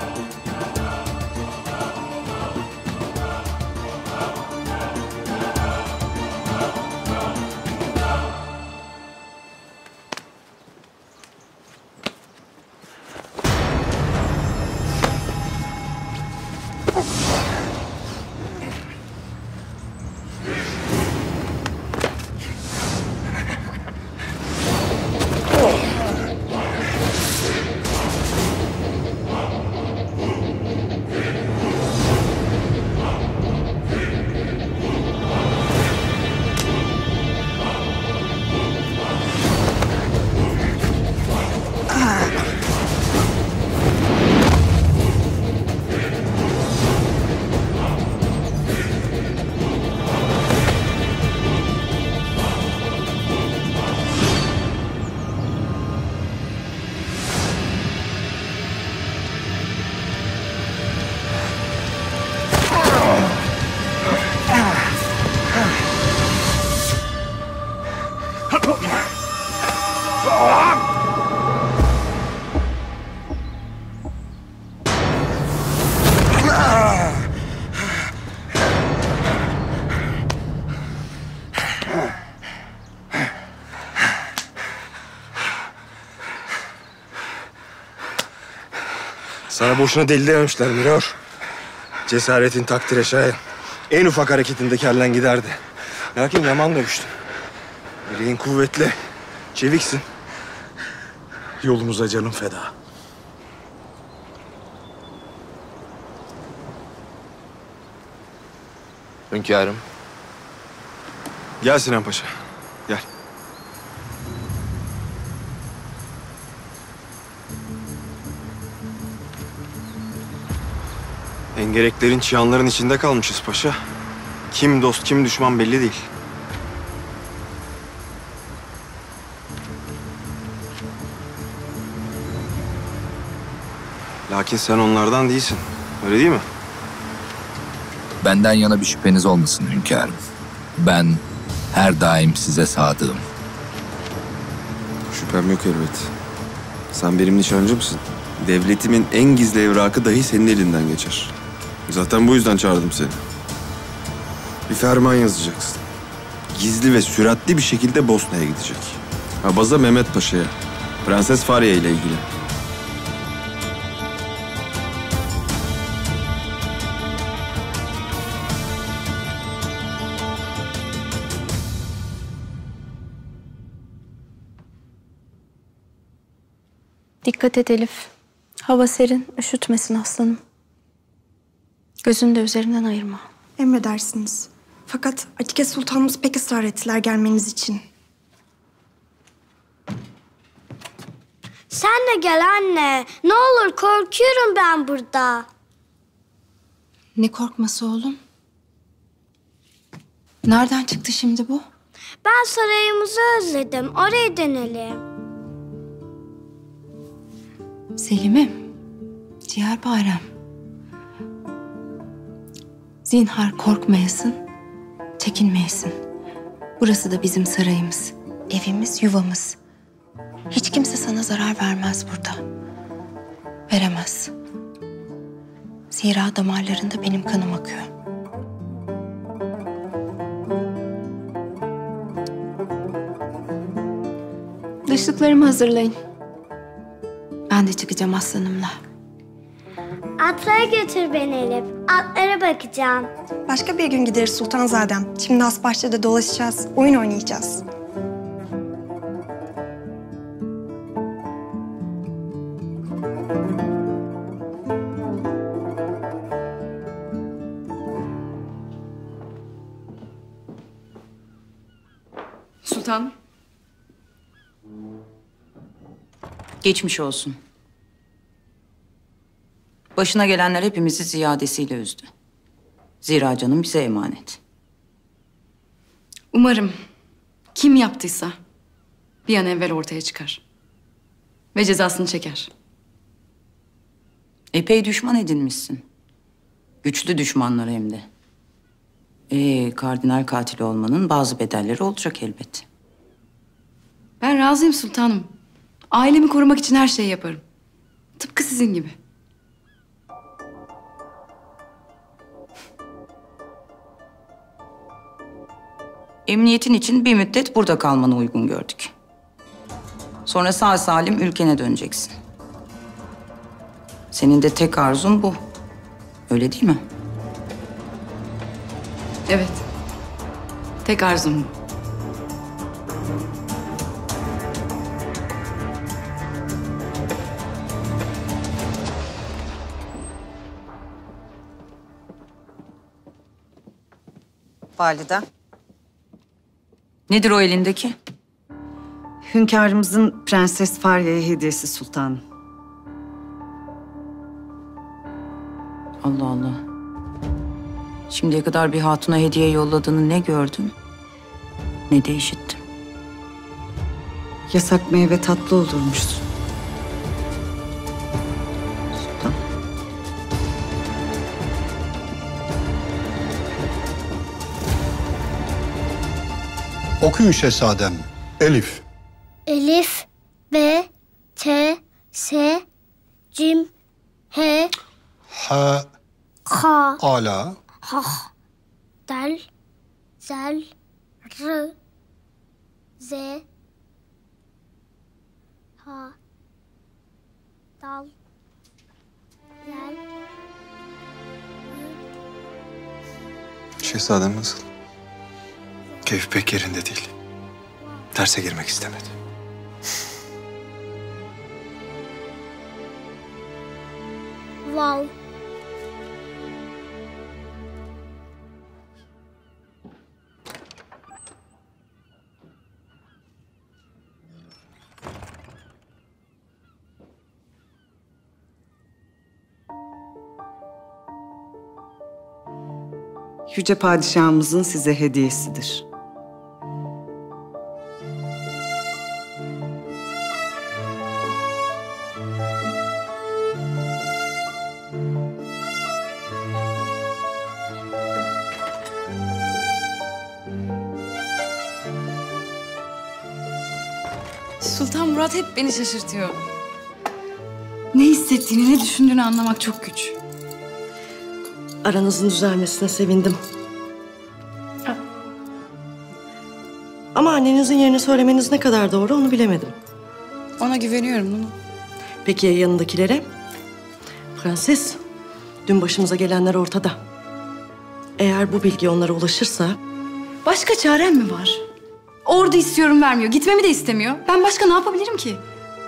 Sana boşuna deli dememişler Miraur. Cesaretin takdire şayan. En ufak hareketinde kellen giderdi. Lakin yaman dövüştün. Bileğin kuvvetli, çeviksin. Yolumuza canım feda. Hünkârım. Gel Sinan Paşa, gel. Engereklerin, çıyanların içinde kalmışız paşa. Kim dost, kim düşman belli değil. Lakin sen onlardan değilsin. Öyle değil mi? Benden yana bir şüpheniz olmasın hünkârım. Ben her daim size sadığım. Şüphem yok elbet. Sen benim nişancımsın. Devletimin en gizli evrakı dahi senin elinden geçer. Zaten bu yüzden çağırdım seni. Bir ferman yazacaksın. Gizli ve süratli bir şekilde Bosna'ya gidecek. Abaza Mehmet Paşa'ya, Prenses Fariye ile ilgili. Dikkat et Elif. Hava serin, üşütmesin aslanım. Gözünü de üzerinden ayırma. Emredersiniz. Fakat Atike Sultanımız pek ısrar ettiler gelmeniz için. Sen de gel anne. Ne olur korkuyorum ben burada. Ne korkması oğlum? Nereden çıktı şimdi bu? Ben sarayımızı özledim. Oraya dönelim. Selim'im, ciğerparem. Zinhar korkmayasın, çekinmeyesin. Burası da bizim sarayımız, evimiz, yuvamız. Hiç kimse sana zarar vermez burada. Veremez. Zira damarlarında benim kanım akıyor. Dışlıklarımı hazırlayın. Ben de çıkacağım aslanımla. Atlara götür beni Elif. Atlara bakacağım. Başka bir gün gideriz Sultanzadem. Şimdi Hasbahçe'de dolaşacağız, oyun oynayacağız. Sultan. Geçmiş olsun. Başına gelenler hepimizi ziyadesiyle üzdü. Zira canım bize emanet. Umarım kim yaptıysa bir an evvel ortaya çıkar. Ve cezasını çeker. Epey düşman edinmişsin. Güçlü düşmanlar hem de. Kardinal katili olmanın bazı bedelleri olacak elbet. Ben razıyım sultanım. Ailemi korumak için her şeyi yaparım. Tıpkı sizin gibi. Emniyetin için bir müddet burada kalmanı uygun gördük. Sonra sağ salim ülkene döneceksin. Senin de tek arzun bu. Öyle değil mi? Evet. Tek arzum bu. Valide. Nedir o elindeki? Hünkârımızın Prenses Fariye'ye hediyesi sultanım. Allah Allah. Şimdiye kadar bir hatuna hediye yolladığını ne gördüm, ne de işittim. Yasak meyve tatlı olurmuş. Okuyun şehzadem. Elif. Elif, B, T, S, Cim, H, Ha. K, Ala. H, Del, Zel, R, Z, H, Dal, Zel. Şehzadem nasıl? Keyfi pek yerinde değil. Derse girmek istemedi. Val. Yüce Padişahımızın size hediyesidir. Sultan Murat hep beni şaşırtıyor. Ne hissettiğini, ne düşündüğünü anlamak çok güç. Aranızın düzelmesine sevindim. Ama annenizin yerini söylemeniz ne kadar doğru onu bilemedim. Ona güveniyorum bunu. Peki ya yanındakilere? Prenses, dün başımıza gelenler ortada. Eğer bu bilgi onlara ulaşırsa... Başka çarem mi var? Ordu istiyorum vermiyor, gitmemi de istemiyor. Ben başka ne yapabilirim ki?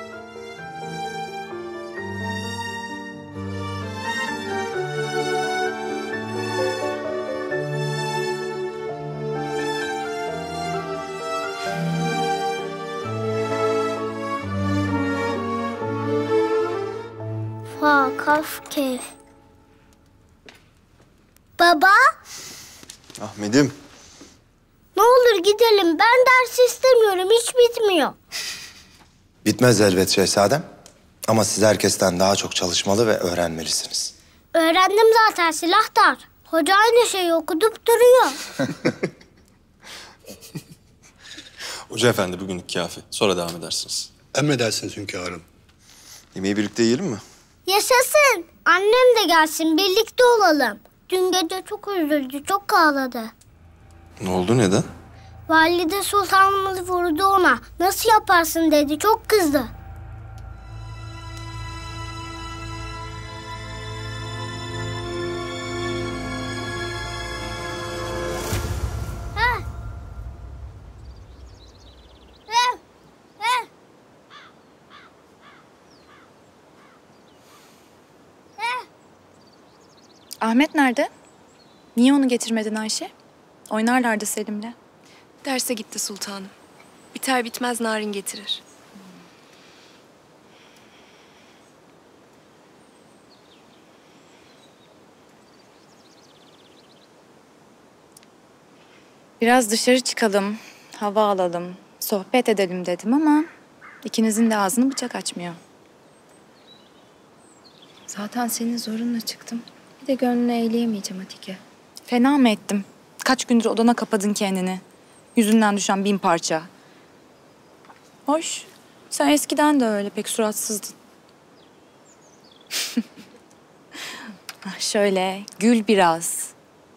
Fa, kaf, kef. Baba, Ahmet'im. ne olur gidelim. Ben ders istemiyorum. Hiç bitmiyor. Bitmez elbet şehzadem. Ama siz herkesten daha çok çalışmalı ve öğrenmelisiniz. Öğrendim zaten silahtar. Hoca aynı şeyi okutup duruyor. Hoca efendi bugünlük kafi. Sonra devam edersiniz. Emredersiniz hünkârım. Yemeği birlikte yiyelim mi? Yaşasın. Annem de gelsin. Birlikte olalım. Dün gece çok üzüldü. Çok ağladı. Ne oldu, neden? Valide sultanımız vurdu ona. Nasıl yaparsın dedi. Çok kızdı. Ahmet nerede? Niye onu getirmedin Ayşe? Oynarlardı Selim'le. Derse gitti sultanım. Biter bitmez Narin getirir. Biraz dışarı çıkalım, hava alalım, sohbet edelim dedim ama ikinizin de ağzını bıçak açmıyor. Zaten senin zorunla çıktım. Bir de gönlünü eğleyemeyeceğim Atike. Fena mı ettim? Kaç gündür odana kapadın kendini. Yüzünden düşen 1000 parça. Hoş. Sen eskiden de öyle pek suratsızdın. Şöyle gül biraz.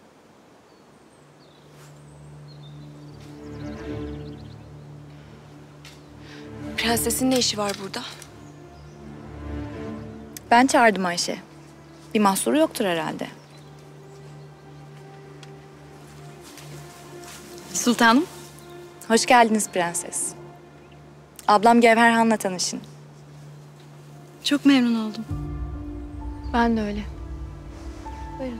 Prensesin ne işi var burada? Ben çağırdım Ayşe. Bir mahsuru yoktur herhalde. Sultanım. Hoş geldiniz prenses. Ablam Gevherhan'la tanışın. Çok memnun oldum. Ben de öyle. Buyurun.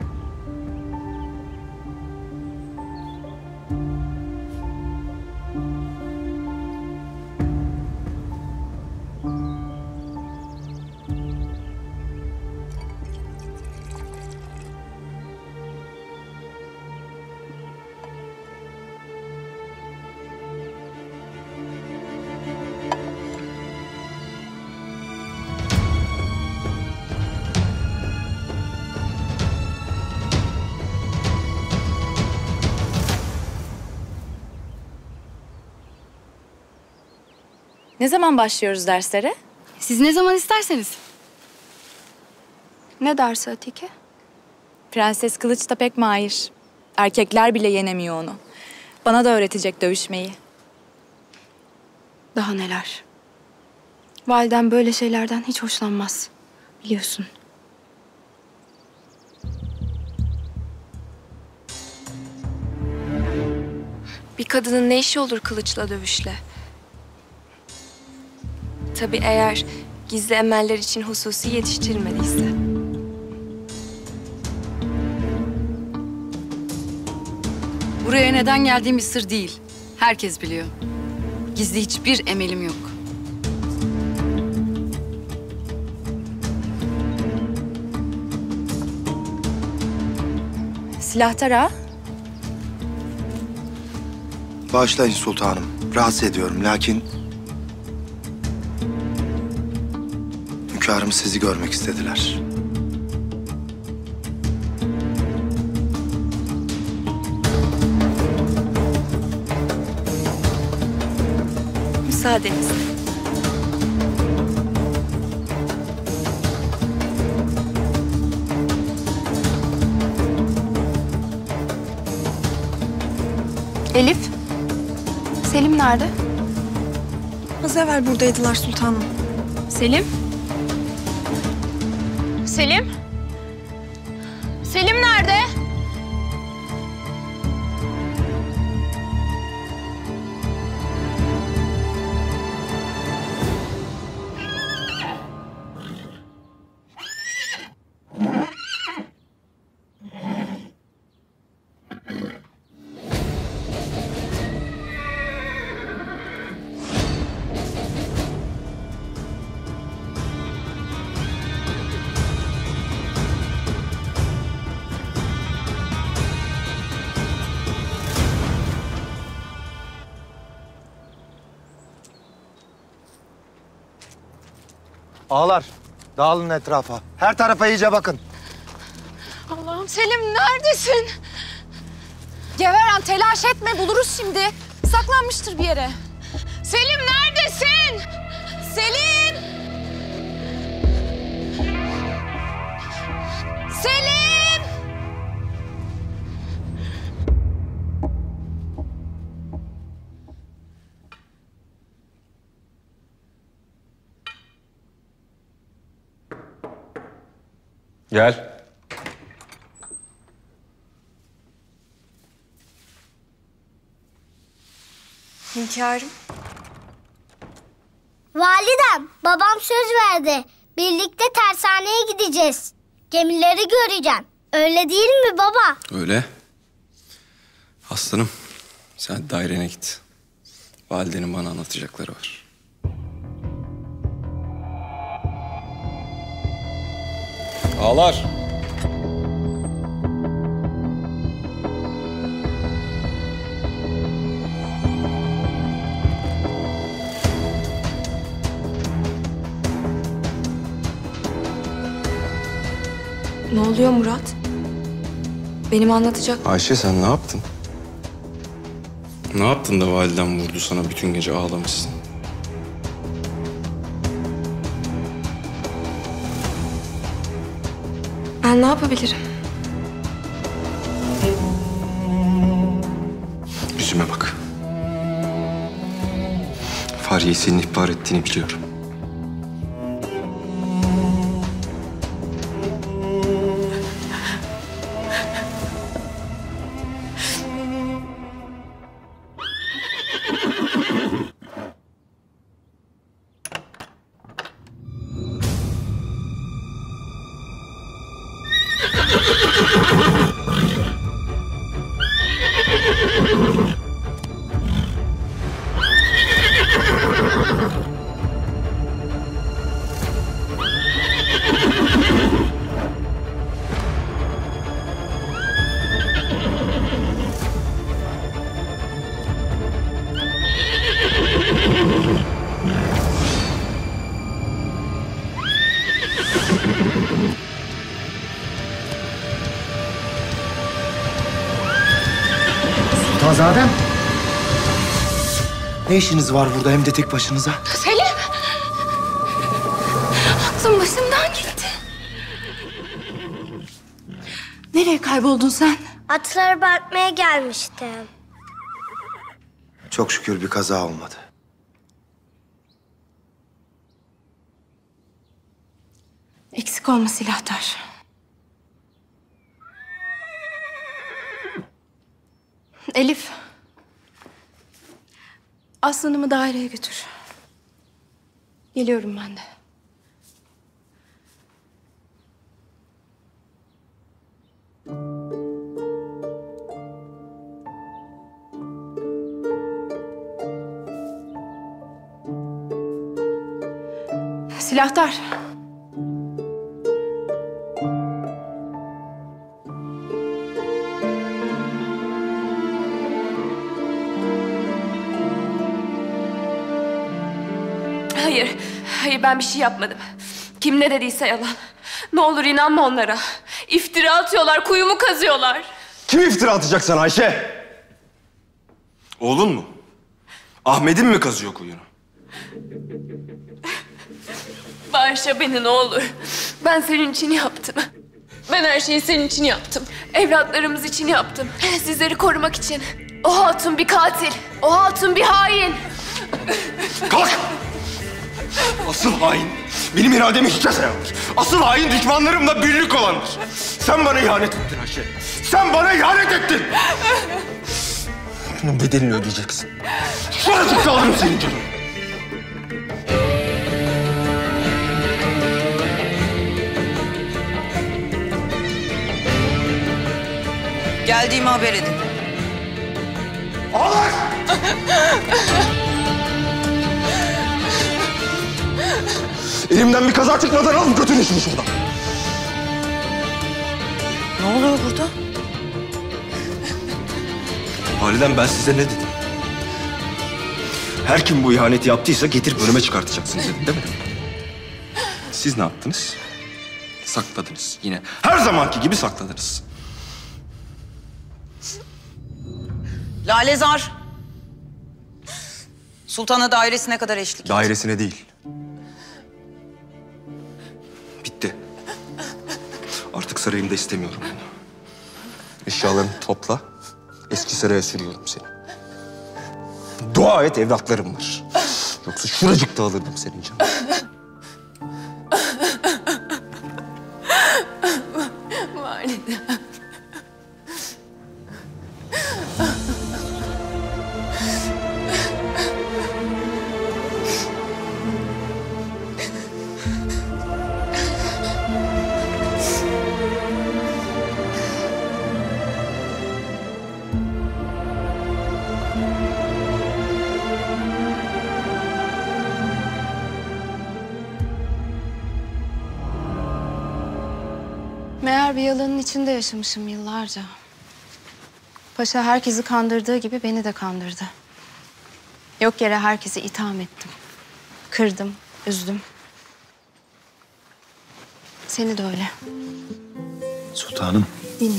Ne zaman başlıyoruz derslere? Siz ne zaman isterseniz. Ne dersi Atike? Prenses kılıçta pek mahir. Erkekler bile yenemiyor onu. Bana da öğretecek dövüşmeyi. Daha neler. Validem böyle şeylerden hiç hoşlanmaz. Biliyorsun. Bir kadının ne işi olur kılıçla dövüşle? Tabii eğer gizli emeller için hususi yetiştirilmediyse. Buraya neden geldiğim bir sır değil. Herkes biliyor. Gizli hiçbir emelim yok. Silahtar ağa. Bağışlayın sultanım. Rahatsız ediyorum lakin... hünkârım sizi görmek istediler. Müsaadenizle. Elif, Selim nerede? Az evvel buradaydılar sultanım. Selim? Selim? Selim nerede? Ağalar, dağılın etrafa. Her tarafa iyice bakın. Allah'ım Selim neredesin? Geveren telaş etme buluruz şimdi. Saklanmıştır bir yere. Selim neredesin? Selim! Selim! Gel. Hünkârım. Validem, babam söz verdi. Birlikte tersaneye gideceğiz. Gemileri göreceğim. Öyle değil mi baba? Öyle. Aslanım, sen dairene git. Validenin bana anlatacakları var. Ağlar. Ne oluyor Murat? Benim anlatacak... Ayşe sen ne yaptın? Ne yaptın da validen vurdu sana bütün gece ağlamışsın? Ben ne yapabilirim? Yüzüme bak. Fahriye'yi senin ihbar ettiğini biliyorum. Sultanzadem. Ne işiniz var burada hem de tek başınıza? Selim! Aklım başımdan gitti. Nereye kayboldun sen? Atlara bakmaya gelmiştim. Çok şükür bir kaza olmadı. Eksik olma silahtar. Elif. Aslanımı daireye götür. Geliyorum ben de. Silahtar. Hayır ben bir şey yapmadım. Kim ne dediyse yalan. Ne olur inanma onlara. İftira atıyorlar, kuyumu kazıyorlar. Kim iftira atacak sana Ayşe? Oğlun mu? Ahmet'in mi kazıyor kuyunu? Bağışla beni ne olur. Ben senin için yaptım. Ben her şeyi senin için yaptım. Evlatlarımız için yaptım. Sizleri korumak için. O hatun bir katil. O hatun bir hain. Kalk! Asıl hain benim irademi hiçe sayandır. Asıl hain düşmanlarımla birlik olandır. Sen bana ihanet ettin Ayşe. Sen bana ihanet ettin. Bunun bedelini ödeyeceksin. Şuracıkta alırım senin canını. Geldiğimi haber edin. Ağlar! Elimden bir kaza çıkmadan alın götürün şunu şuradan. Ne oluyor burada? Validem ben size ne dedim? Her kim bu ihaneti yaptıysa getirip önüme çıkartacaksınız dedim değil mi? Siz ne yaptınız? Sakladınız yine. Her zamanki gibi sakladınız. Lalezar. Sultan'a dairesine kadar eşlik et. Dairesine değil. Bitti. Artık sarayımda istemiyorum bunu. Eşyalarını topla. Eski saraya sürüyorum seni. Dua et evlatlarım var. Yoksa şuracıkta alırdım senin canını. Valide. Meğer bir yalanın içinde yaşamışım yıllarca. Paşa herkesi kandırdığı gibi beni de kandırdı. Yok yere herkesi itham ettim. Kırdım, üzdüm. Seni de öyle. Sultanım. Dinle.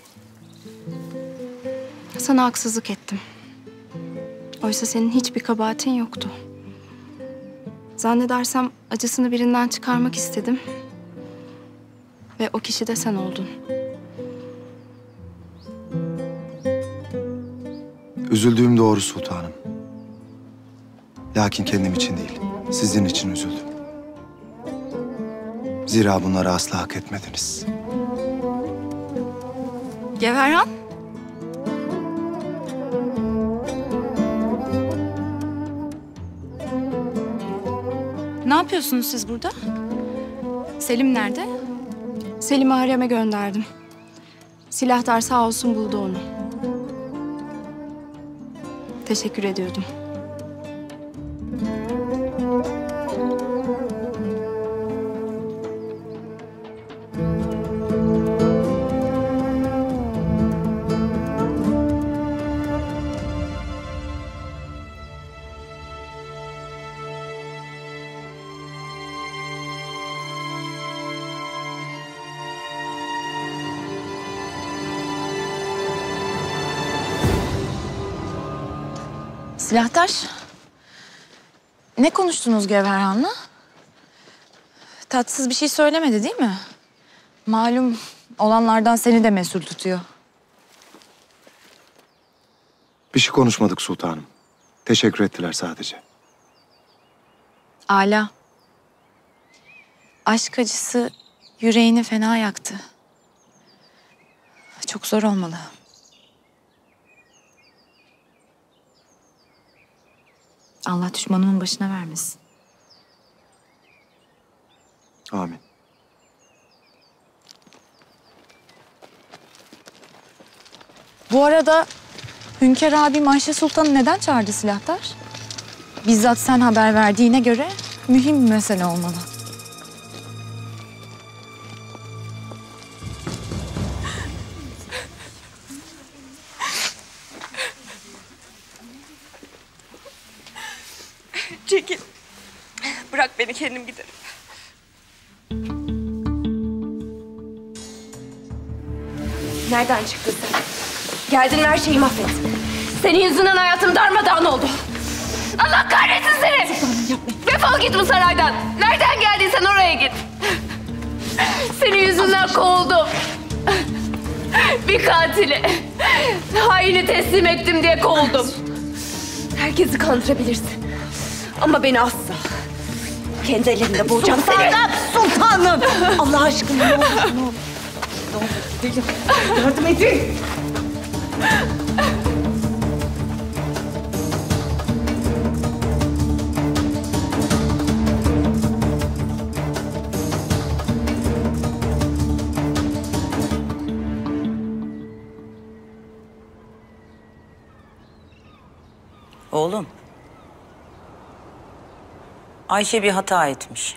Sana haksızlık ettim. Oysa senin hiçbir kabahatin yoktu. Zannedersem acısını birinden çıkarmak istedim. Ve o kişi de sen oldun. Üzüldüğüm doğru sultanım. Lakin kendim için değil, sizin için üzüldüm. Zira bunları asla hak etmediniz. Gevherhan. Ne yapıyorsunuz siz burada? Selim nerede? Selim'i hareme gönderdim. Silahtar sağ olsun buldu onu. Teşekkür ediyordum. Silahtaş, ne konuştunuz Gevherhan'la? Tatsız bir şey söylemedi değil mi? Malum olanlardan seni de mesul tutuyor. Bir şey konuşmadık sultanım. Teşekkür ettiler sadece. Âlâ. Aşk acısı yüreğini fena yaktı. Çok zor olmalı. Allah düşmanımın başına vermesin. Amin. Bu arada Hünkâr abim Ayşe Sultan'ı neden çağırdı Silahtar? Bizzat sen haber verdiğine göre mühim bir mesele olmalı. Çekil. Bırak beni, kendim giderim. Nereden çıktın sen? Geldin her şeyi mahvettin. Senin yüzünden hayatım darmadağın oldu. Allah kahretsin seni! Defol git bu saraydan. Nereden geldiysen oraya git. Senin yüzünden kovuldum. Bir katili, haini teslim ettim diye kovuldum. Herkesi kandırabilirsin. Ama beni asla. Kendi ellerinde boğacağım seni. Sultanım! Allah aşkına ne olur, ne olur. Ne olur, gidelim. Yardım edin. Oğlum. Ayşe bir hata etmiş.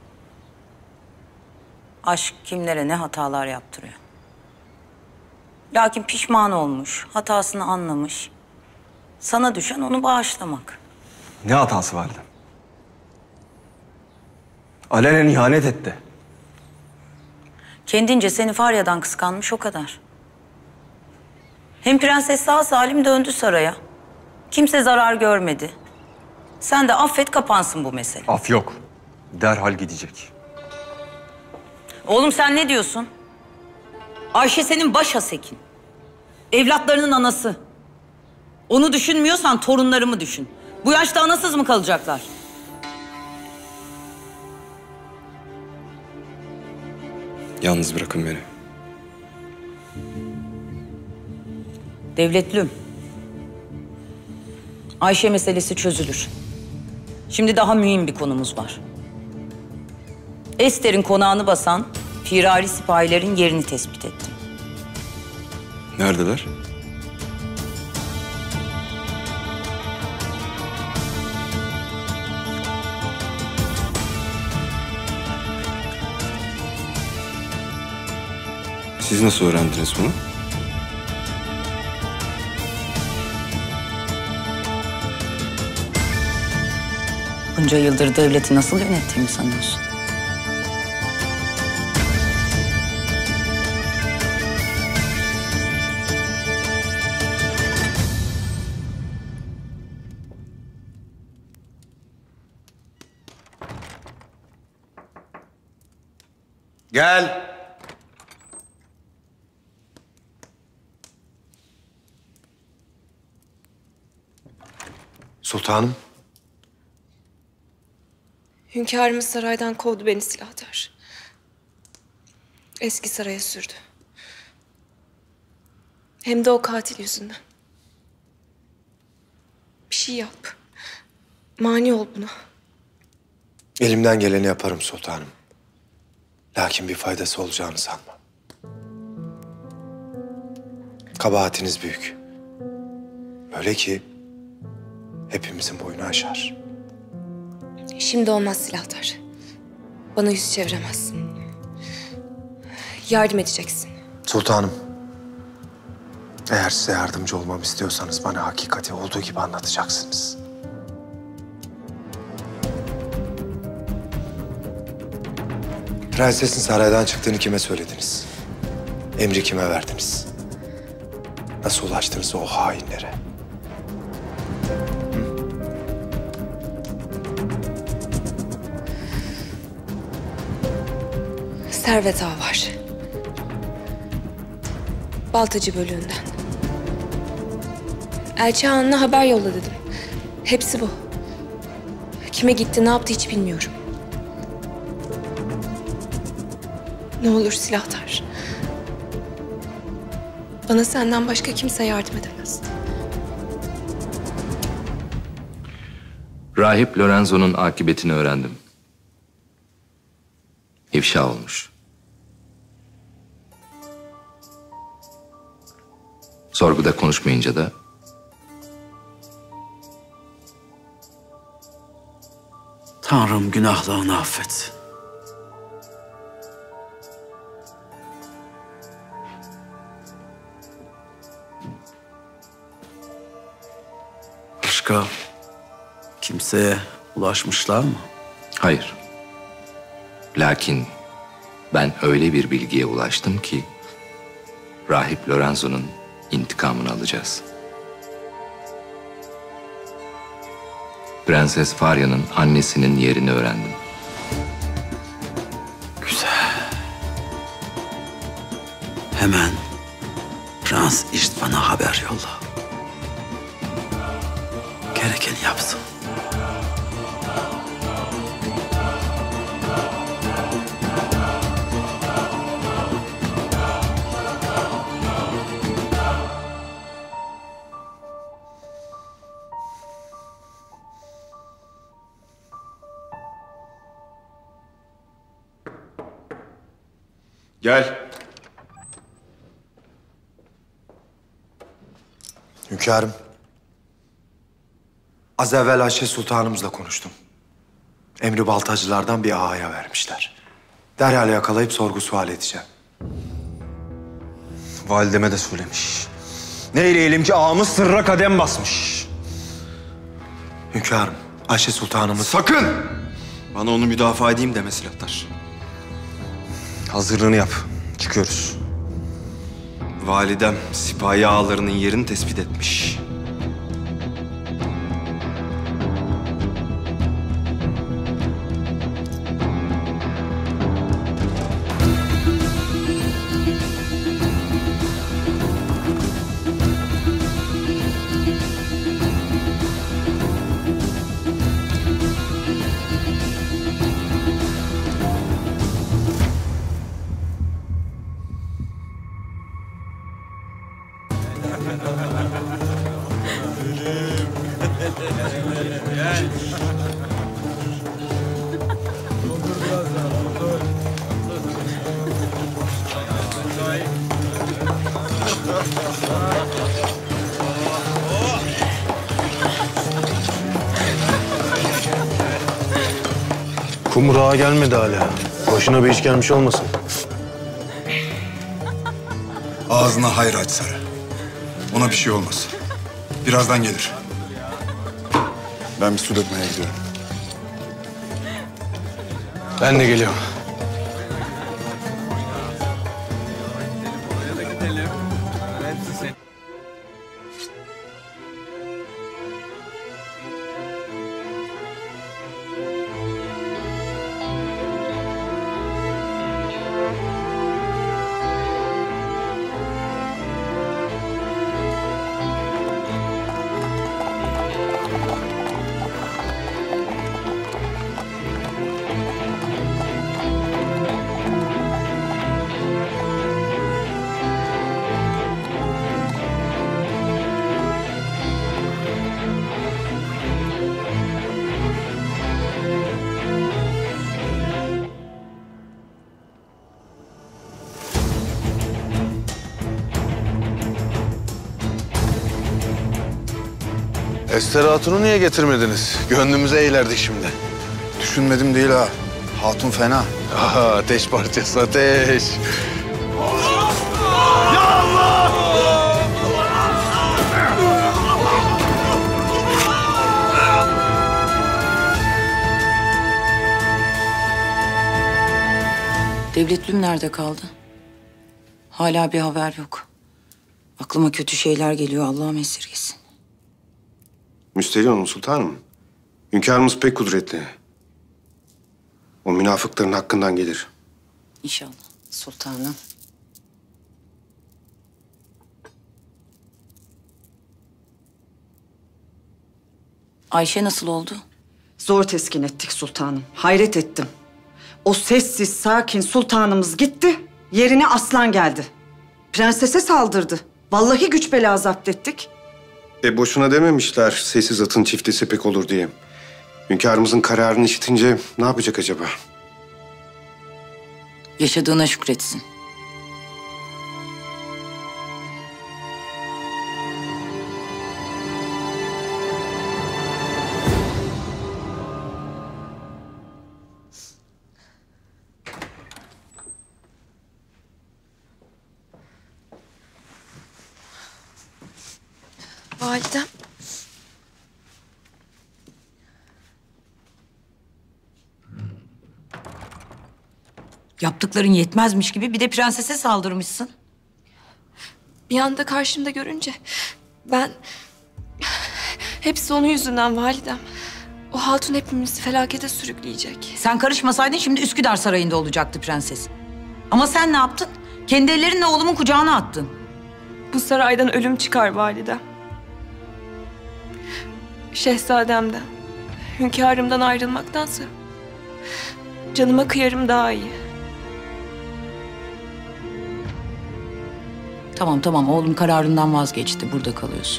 Aşk kimlere ne hatalar yaptırıyor. Lakin pişman olmuş, hatasını anlamış. Sana düşen onu bağışlamak. Ne hatası vardı? Alenen ihanet etti. Kendince seni Farya'dan kıskanmış, o kadar. Hem prenses sağ salim döndü saraya. Kimse zarar görmedi. Sen de affet, kapansın bu mesele. Af yok. Derhal gidecek. Oğlum sen ne diyorsun? Ayşe senin baş hasekin. Evlatlarının anası. Onu düşünmüyorsan torunlarımı düşün. Bu yaşta anasız mı kalacaklar? Yalnız bırakın beni. Devletlüm. Ayşe meselesi çözülür. Şimdi daha mühim bir konumuz var. Ester'in konağını basan firari sipahilerin yerini tespit ettim. Neredeler? Siz nasıl öğrendiniz bunu? Bunca yıldır devleti nasıl yönettiğimi sanıyorsun? Gel. Sultanım. Hünkârımız saraydan kovdu beni silahtar. Eski saraya sürdü. Hem de o katil yüzünden. Bir şey yap. Mani ol buna. Elimden geleni yaparım sultanım. Lakin bir faydası olacağını sanmam. Kabahatiniz büyük. Öyle ki hepimizin boyunu aşar. Şimdi olmaz silahtar. Bana yüz çeviremezsin. Yardım edeceksin. Sultanım. Eğer size yardımcı olmamı istiyorsanız bana hakikati olduğu gibi anlatacaksınız. Prensesin saraydan çıktığını kime söylediniz? Emri kime verdiniz? Nasıl ulaştınız o hainlere? Servet Ağa var. Baltacı bölüğünden. Elçi Ağa'na haber yolla dedim. Hepsi bu. Kime gitti, ne yaptı hiç bilmiyorum. Ne olur silahtar. Bana senden başka kimse yardım edemez. Rahip Lorenzo'nun akıbetini öğrendim. İfşa olmuş. Sorguda konuşmayınca da Tanrım günahlarını affet. Başka kimseye ulaşmışlar mı? Hayır. Lakin ben öyle bir bilgiye ulaştım ki Rahip Lorenzo'nun intikamını alacağız. Prenses Farya'nın annesinin yerini öğrendim. Güzel. Hemen Prens İstvan'a haber yolla. Gerekeni yapsın. Gel. Hünkârım. Az evvel Ayşe Sultanımızla konuştum. Emri baltacılardan bir ağaya vermişler. Derhal yakalayıp sorgu sual edeceğim. Valideme de söylemiş. Ne eyleyelim ki ağamız sırra kadem basmış. Hünkârım, Ayşe Sultanımız... Sakın! Bana onu müdafaa edeyim deme silahlar. Hazırlığını yap. Çıkıyoruz. Validem sipahi ağalarının yerini tespit etmiş. Kumruğa gelmedi hala. Başına bir iş gelmiş olmasın? Ağzına hayır aç Sarı. Ona bir şey olmaz. Birazdan gelir. Ben bir su dökmeye gidiyorum. Ben de geliyorum. Ester Hatun'u niye getirmediniz? Gönlümüze eğlerdik şimdi. Düşünmedim değil ha. Hatun fena. Aha, ateş parçası ateş. Ya Allah! Devletlüm nerede kaldı? Hala bir haber yok. Aklıma kötü şeyler geliyor, Allah'ım esirgesin. Müsterih olun sultanım. Hünkârımız pek kudretli. O münafıkların hakkından gelir. İnşallah sultanım. Ayşe nasıl oldu? Zor teskin ettik sultanım. Hayret ettim. O sessiz, sakin sultanımız gitti. Yerine aslan geldi. Prensese saldırdı. Vallahi güç bela zapt ettik. Boşuna dememişler sessiz atın çiftesi pek olur diye. Hünkârımızın kararını işitince ne yapacak acaba? Yaşadığına şükretsin. Validem. Yaptıkların yetmezmiş gibi bir de prensese saldırmışsın. Bir anda karşımda görünce ben... Hepsi onun yüzünden validem. O hatun hepimizi felakete sürükleyecek. Sen karışmasaydın şimdi Üsküdar Sarayı'nda olacaktı prenses. Ama sen ne yaptın? Kendi ellerinle oğlumun kucağına attın. Bu saraydan ölüm çıkar validem. Şehzademden, hünkârımdan ayrılmaktansa canıma kıyarım daha iyi. Tamam oğlum kararından vazgeçti. Burada kalıyorsun.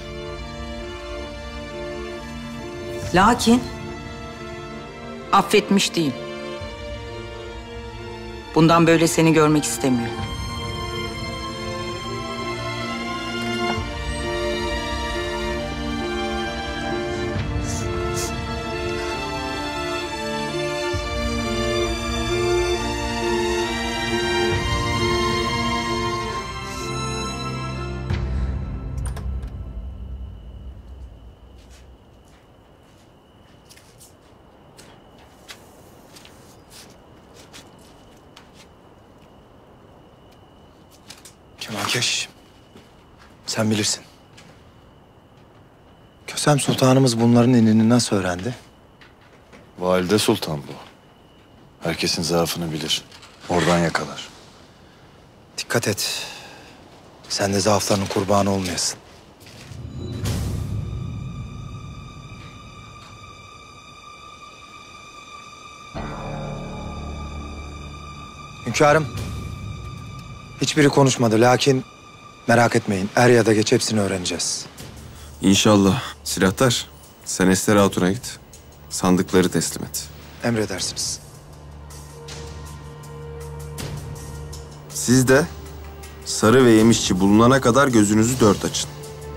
Lakin affetmiş değil. Bundan böyle seni görmek istemiyor. Kemalkeş, sen bilirsin. Kösem Sultanımız bunların inini nasıl öğrendi? Valide Sultan bu. Herkesin zaafını bilir. Oradan yakalar. Dikkat et. Sen de zaaflarının kurbanı olmayasın. Hünkârım, hiçbiri konuşmadı lakin merak etmeyin. Er ya da geç hepsini öğreneceğiz. İnşallah. Silahtar, sen Ester Hatun'a git. Sandıkları teslim et. Emredersiniz. Siz de sarı ve yemişçi bulunana kadar gözünüzü dört açın.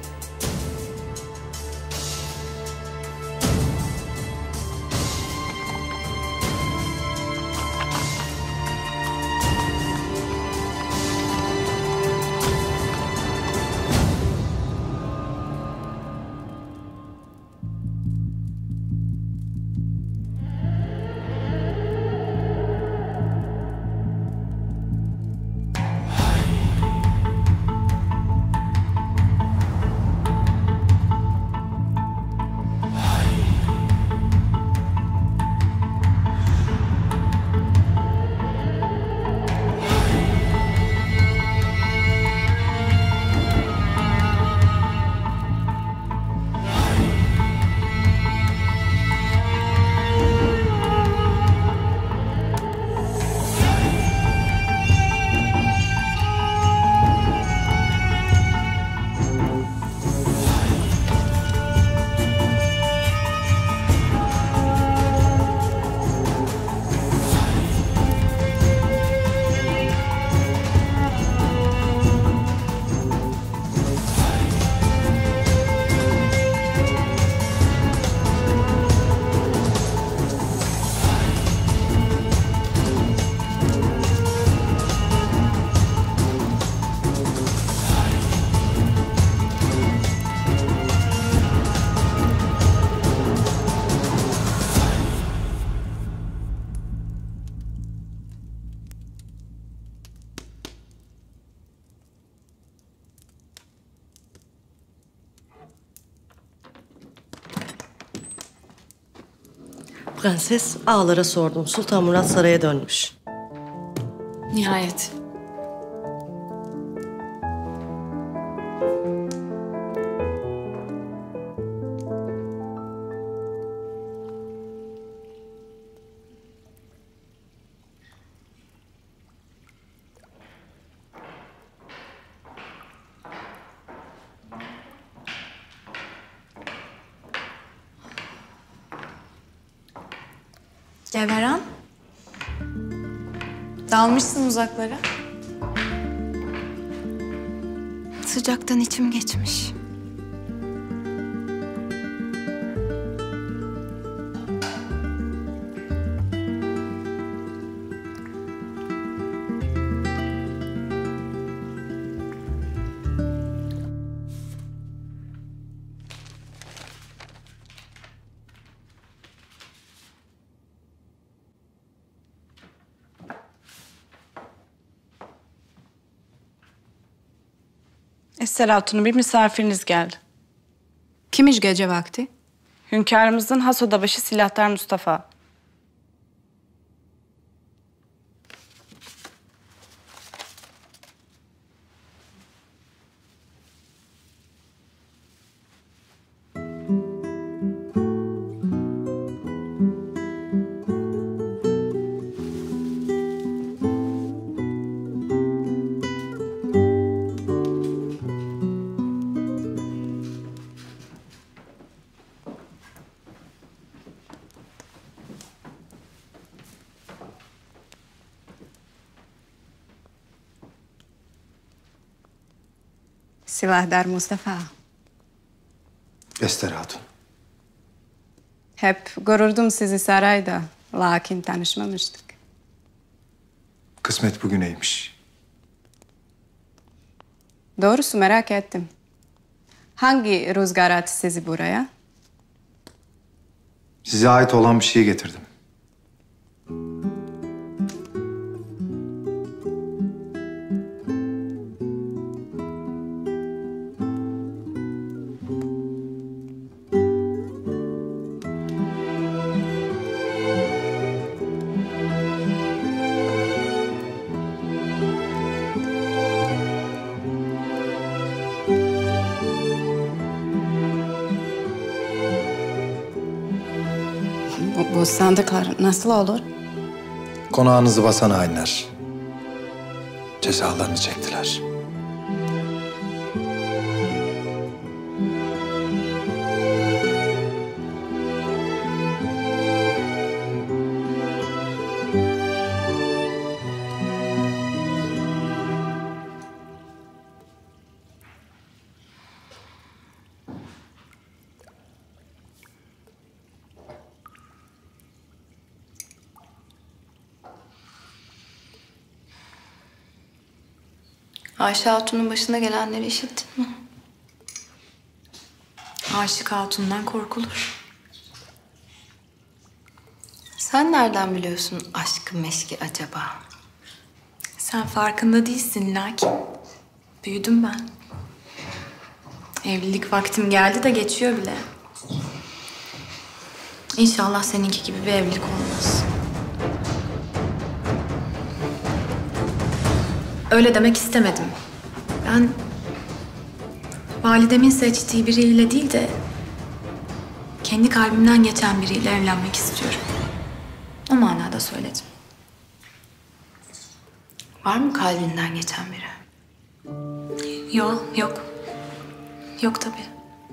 Prenses ağalara sordum. Sultan Murat saraya dönmüş. Nihayet. Geveren. Dalmışsın uzaklara. Sıcaktan içim geçmiş. Esel Hatun'un bir misafiriniz geldi. Kimmiş gece vakti? Hünkârımızın has odabaşı Silahtar Mustafa. Silahtar Mustafa. Ester Hatun. Hep görürdüm sizi sarayda. Lakin tanışmamıştık. Kısmet bugüneymiş. Doğrusu merak ettim. Hangi rüzgar attı sizi buraya? Size ait olan bir şeyi getirdim. Bu sandıklar nasıl olur? Konağınızı basan hainler cezalarını çektiler. Ayşe Hatun'un başına gelenleri işittin mi? Aşık Hatun'dan korkulur. Sen nereden biliyorsun aşkı meşki acaba? Sen farkında değilsin lakin. Büyüdüm ben. Evlilik vaktim geldi de geçiyor bile. İnşallah seninki gibi bir evlilik olmaz. Öyle demek istemedim. Ben validemin seçtiği biriyle değil de kendi kalbimden geçen biriyle evlenmek istiyorum. O manada söyledim. Var mı kalbinden geçen biri? Yok, yok. Yok tabii.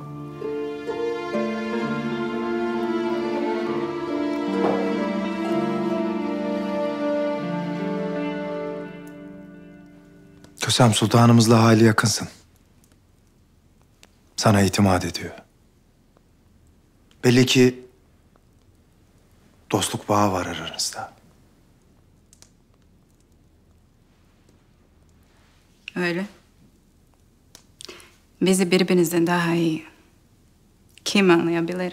Kösem Sultanımızla hali yakınsın. Sana itimat ediyor. Belli ki dostluk bağı var aranızda. Öyle. Bizi birbirimizden daha iyi kim anlayabilir?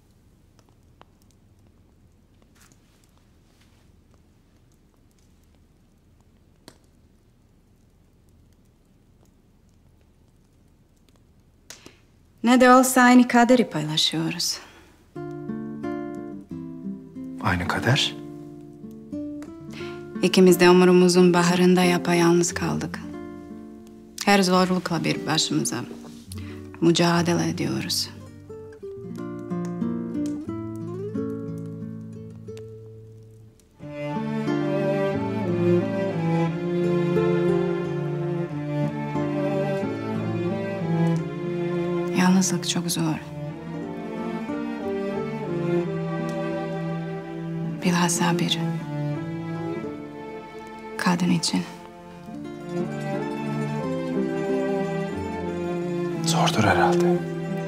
Ne de olsa aynı kaderi paylaşıyoruz. Aynı kader. İkimiz de ömrümüzün baharında yapayalnız kaldık. Her zorlukla bir başımıza mücadele ediyoruz. Yalnızlık çok zor. Bilhassa bir kadın için. Zordur herhalde.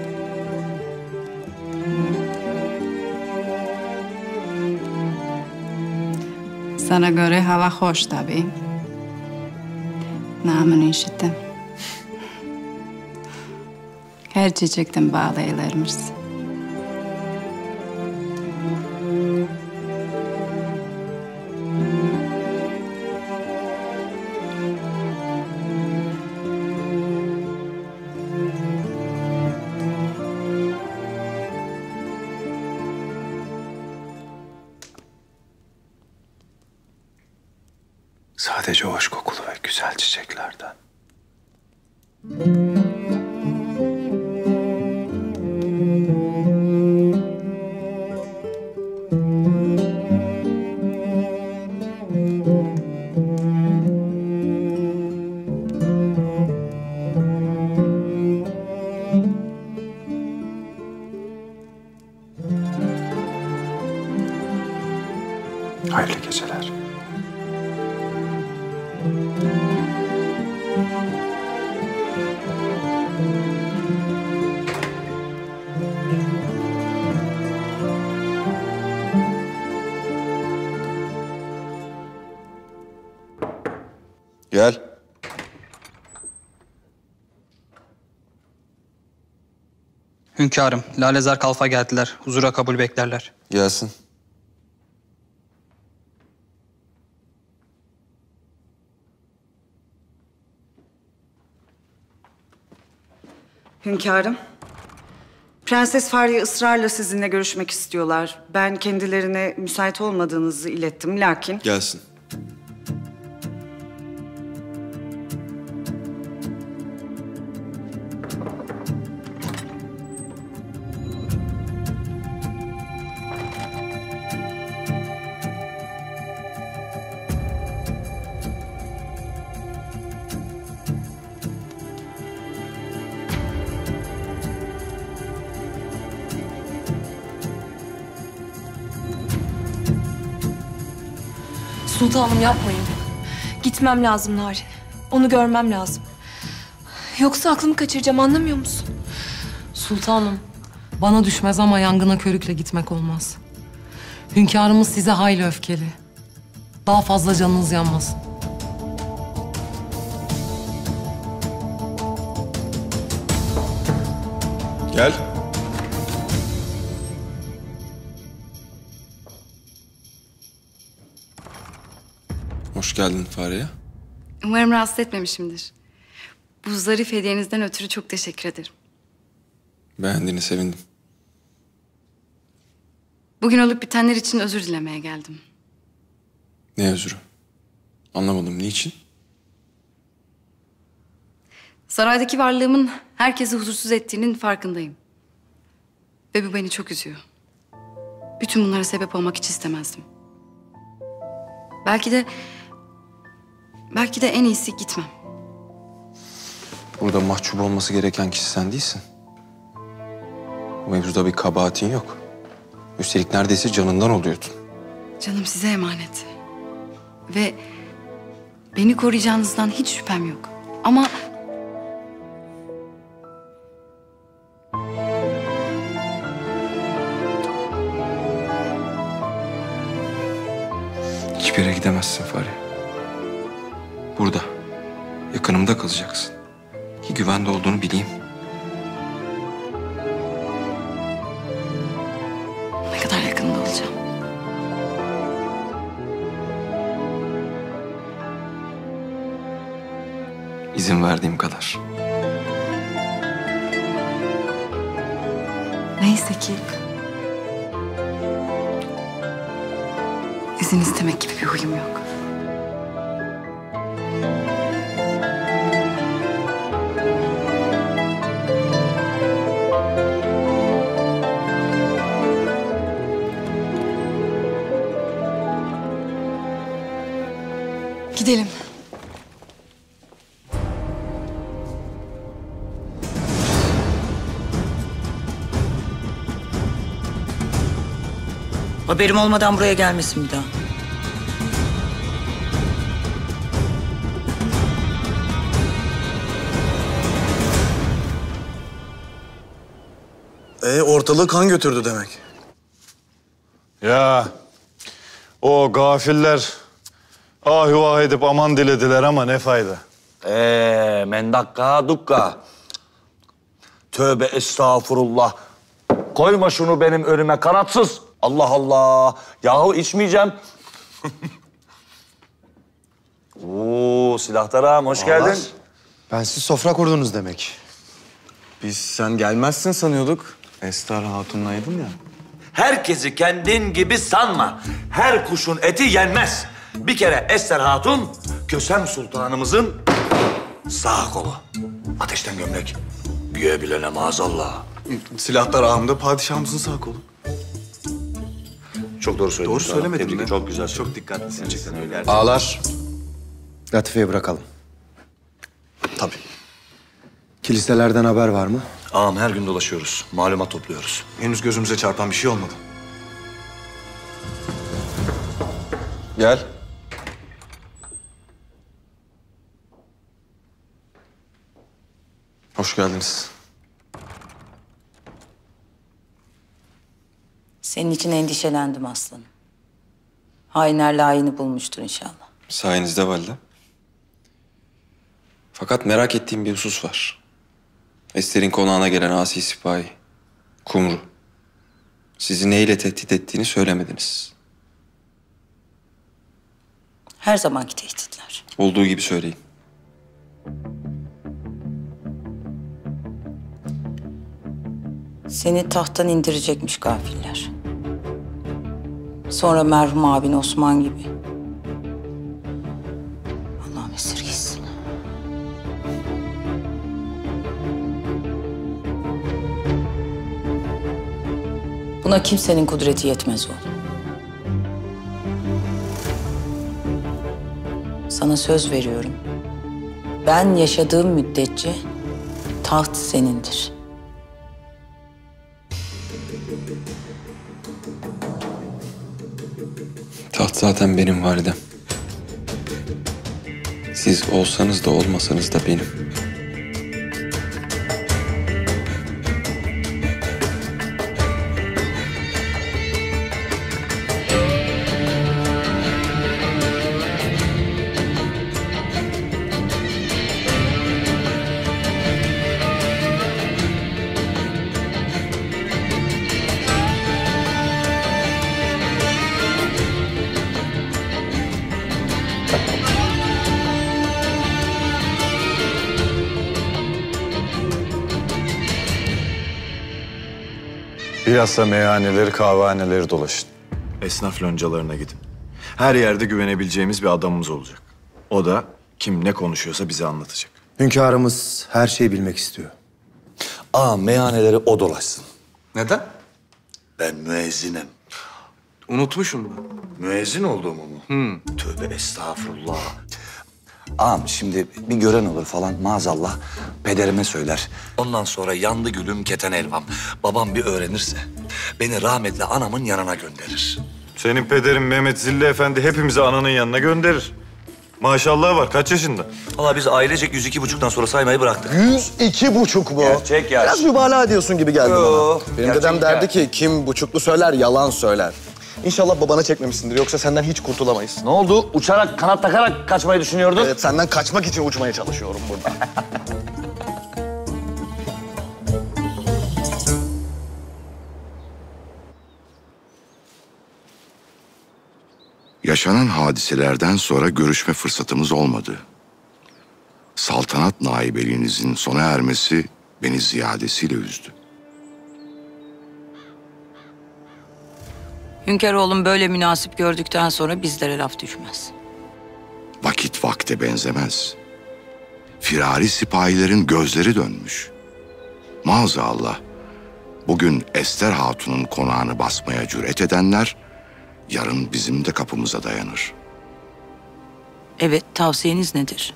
Sana göre hava hoş tabii. Namını işittim. Her çiçekten bağlı eğlermiş. Sadece hoş kokulu ve güzel çiçeklerden. Hayırlı geceler. Gel. Hünkârım, Lalezar Kalf'a geldiler. Huzura kabul beklerler. Gelsin. Hünkârım. Prenses Fahriye ısrarla sizinle görüşmek istiyorlar. Ben kendilerine müsait olmadığınızı ilettim lakin... Gelsin. Sultanım yapmayın. Gitmem lazım Narin. Onu görmem lazım. Yoksa aklımı kaçıracağım, anlamıyor musun? Sultanım, bana düşmez ama yangına körükle gitmek olmaz. Hünkârımız size hayli öfkeli. Daha fazla canınız yanmasın. Gel. Hoş geldin Fahriye. Umarım rahatsız etmemişimdir. Bu zarif hediyenizden ötürü çok teşekkür ederim. Beğendiğini sevindim. Bugün olup bitenler için özür dilemeye geldim. Ne özürü? Anlamadım. Niçin? Saraydaki varlığımın herkesi huzursuz ettiğinin farkındayım. Ve bu beni çok üzüyor. Bütün bunlara sebep olmak hiç istemezdim. Belki de en iyisi gitmem. Burada mahcup olması gereken kişi sen değilsin. Bu mevzuda bir kabahatin yok. Üstelik neredeyse canından oluyordun. Canım size emanet. Ve beni koruyacağınızdan hiç şüphem yok. Ama hiçbir yere gidemezsin Fahriye. Burada, yakınımda kalacaksın. Ki güvende olduğunu bileyim. ne kadar yakında olacağım. İzin verdiğim kadar. Neyse ki izin istemek gibi bir huyum yok. Gidelim. Haberim olmadan buraya gelmesin bir daha. Ortalığı kan götürdü demek. Ya o gafiller ah edip aman dilediler ama ne fayda. Mendakka dukka. Tövbe estağfurullah. Koyma şunu benim önüme kanatsız. Allah Allah. Yahu içmeyeceğim. Oo, Silahtar ağam hoş geldin. Ben siz sofra kurdunuz demek. Biz sen gelmezsin sanıyorduk. Estar Hatun'laydın ya. Herkesi kendin gibi sanma. Her kuşun eti yenmez. Bir kere Ester Hatun, Kösem Sultanımızın sağ kolu. Ateşten gömlek. Güye bilene maazallah. Silahlar ağımda padişahımızın sağ kolu. Çok doğru söyledin. Doğru söylemedim mi? Çok güzel. Çok dikkatlisin. Gerçekten öyle. Ağalar, Latife'yi bırakalım. Tabii. Kiliselerden haber var mı? Ağam her gün dolaşıyoruz. Malumat topluyoruz. Henüz gözümüze çarpan bir şey olmadı. Gel. Hoş geldiniz. Senin için endişelendim aslanım. Hainler layığını bulmuştur inşallah. Sayenizde valide. Fakat merak ettiğim bir husus var. Ester'in konağına gelen asi sipahi, Kumru. Sizi neyle tehdit ettiğini söylemediniz. Her zamanki tehditler. Olduğu gibi söyleyin. Seni tahttan indirecekmiş gafiller. Sonra merhum abin Osman gibi. Allah'ım esirgesin. Buna kimsenin kudreti yetmez oğlum. Sana söz veriyorum. Ben yaşadığım müddetçe taht senindir. Taht zaten benim validem. Siz olsanız da olmasanız da benim. Bilhassa meyhaneleri, kahvehaneleri dolaşın. Esnaf loncalarına gidin. Her yerde güvenebileceğimiz bir adamımız olacak. O da kim ne konuşuyorsa bize anlatacak. Hünkârımız her şeyi bilmek istiyor. Ağam meyhaneleri o dolaşsın. Neden? Ben müezzinim. Unutmuşum bunu. Müezzin olduğumu mu? Tövbe estağfurullah. Ağam şimdi bir gören olur falan maazallah pederime söyler. Ondan sonra yandı gülüm keten elvam. Babam bir öğrenirse beni rahmetli anamın yanına gönderir. Senin pederin Mehmet Zilli Efendi hepimizi ananın yanına gönderir. Maşallah var. Kaç yaşında? Valla biz ailecek 102,5'tan sonra saymayı bıraktık. 102,5 mu? Gerçek ya. Biraz mübalağa ediyorsun gibi geldi Yo, bana. Benim gerçek dedem ya. derdi ki kim buçuklu söyler yalan söyler. İnşallah babana çekmemişsindir yoksa senden hiç kurtulamayız. Ne oldu? Uçarak, kanat takarak kaçmayı düşünüyordun. Evet senden kaçmak için uçmaya çalışıyorum burada. Yaşanan hadiselerden sonra görüşme fırsatımız olmadı. Saltanat naibeliğinizin sona ermesi beni ziyadesiyle üzdü. Hünkâroğlum böyle münasip gördükten sonra bizlere laf düşmez. Vakit vakte benzemez. Firari sipahilerin gözleri dönmüş. Maazallah, bugün Ester Hatun'un konağını basmaya cüret edenler, yarın bizim de kapımıza dayanır. Evet, tavsiyeniz nedir?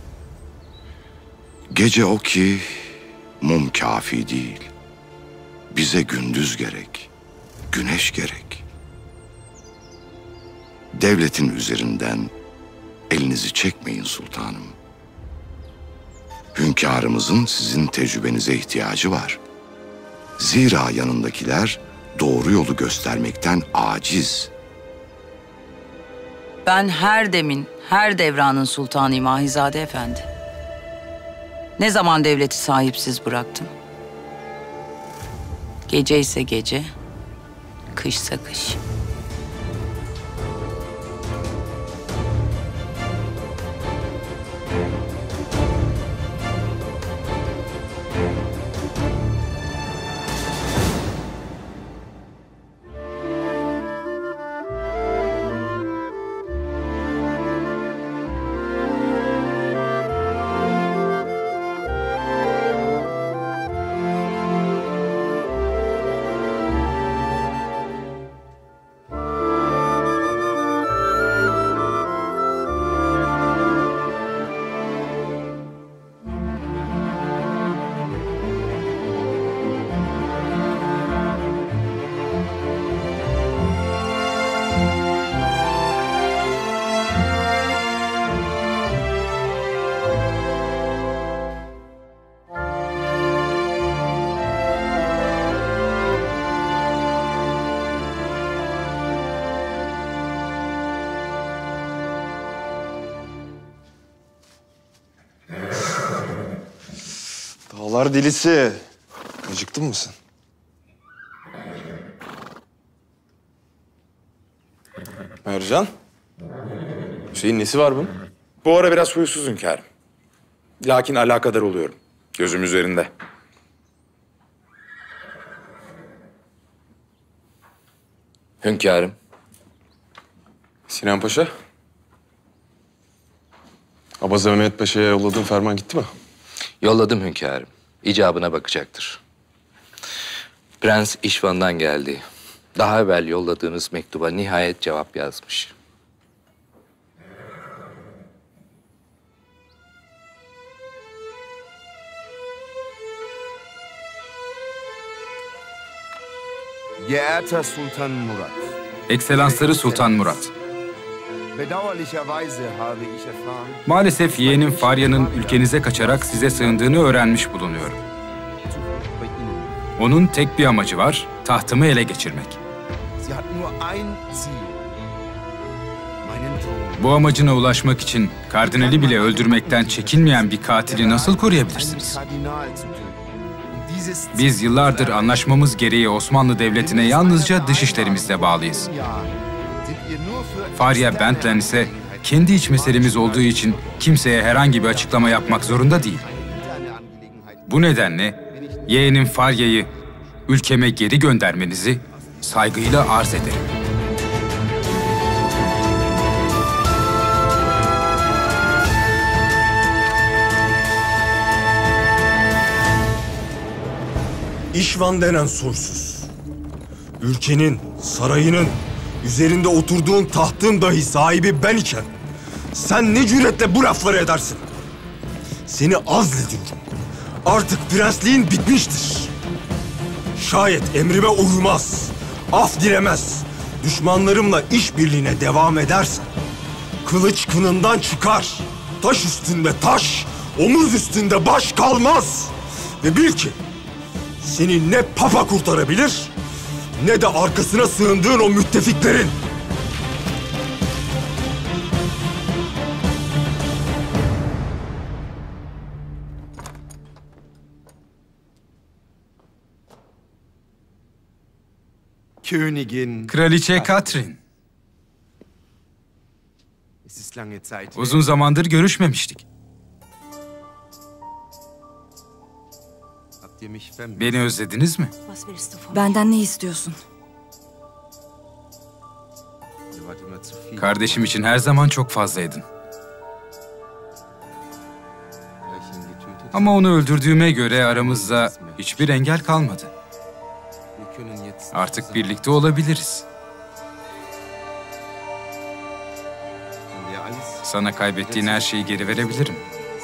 Gece o ki mum kafi değil. Bize gündüz gerek, güneş gerek. Devletin üzerinden elinizi çekmeyin sultanım. Hünkârımızın sizin tecrübenize ihtiyacı var. Zira yanındakiler doğru yolu göstermekten aciz. Ben her demin, her devranın sultanıyım Ahizade Efendi. Ne zaman devleti sahipsiz bıraktım? Gece ise gece, kışsa kış. Mardilisi. Acıktın mı sen? Ercan. Hüseyin nesi var bunun? Bu ara biraz huysuz hünkârım. Lakin alakadar oluyorum. Gözüm üzerinde. Hünkârım. Sinan Paşa. Abaza Mehmet Paşa'ya yolladığın ferman gitti mi? Yolladım hünkârım. İcabına bakacaktır. Prens İşvan'dan geldi. Daha evvel yolladığınız mektuba nihayet cevap yazmış. Geehrter Sultan Murat. Ekselansları Sultan Murat. Maalesef yeğenim Farya'nın ülkenize kaçarak size sığındığını öğrenmiş bulunuyorum. Onun tek bir amacı var, tahtımı ele geçirmek. Bu amacına ulaşmak için kardinali bile öldürmekten çekinmeyen bir katili nasıl koruyabilirsiniz? Biz yıllardır anlaşmamız gereği Osmanlı Devleti'ne yalnızca dış işlerimizle bağlıyız. Farya Bentlen ise kendi iç meselemiz olduğu için kimseye herhangi bir açıklama yapmak zorunda değil. Bu nedenle yeğenim Farya'yı ülkeme geri göndermenizi saygıyla arz ederim. İşvan denen soysuz. Ülkenin, sarayının, üzerinde oturduğun tahtın dahi sahibi ben iken sen ne cüretle bu lafları edersin? Seni azlediyorum. Artık prensliğin bitmiştir. Şayet emrime uymaz, af dilemez, düşmanlarımla işbirliğine devam edersen kılıç kınından çıkar, taş üstünde taş, omuz üstünde baş kalmaz. Ve bil ki seni ne papa kurtarabilir, ne de arkasına sığındığın o müttefiklerin. Kraliçe Katrin. Uzun zamandır görüşmemiştik. Beni özlediniz mi? Benden ne istiyorsun? Kardeşim için her zaman çok fazlaydın. Ama onu öldürdüğüme göre aramızda hiçbir engel kalmadı. Artık birlikte olabiliriz. Sana kaybettiğin her şeyi geri verebilirim.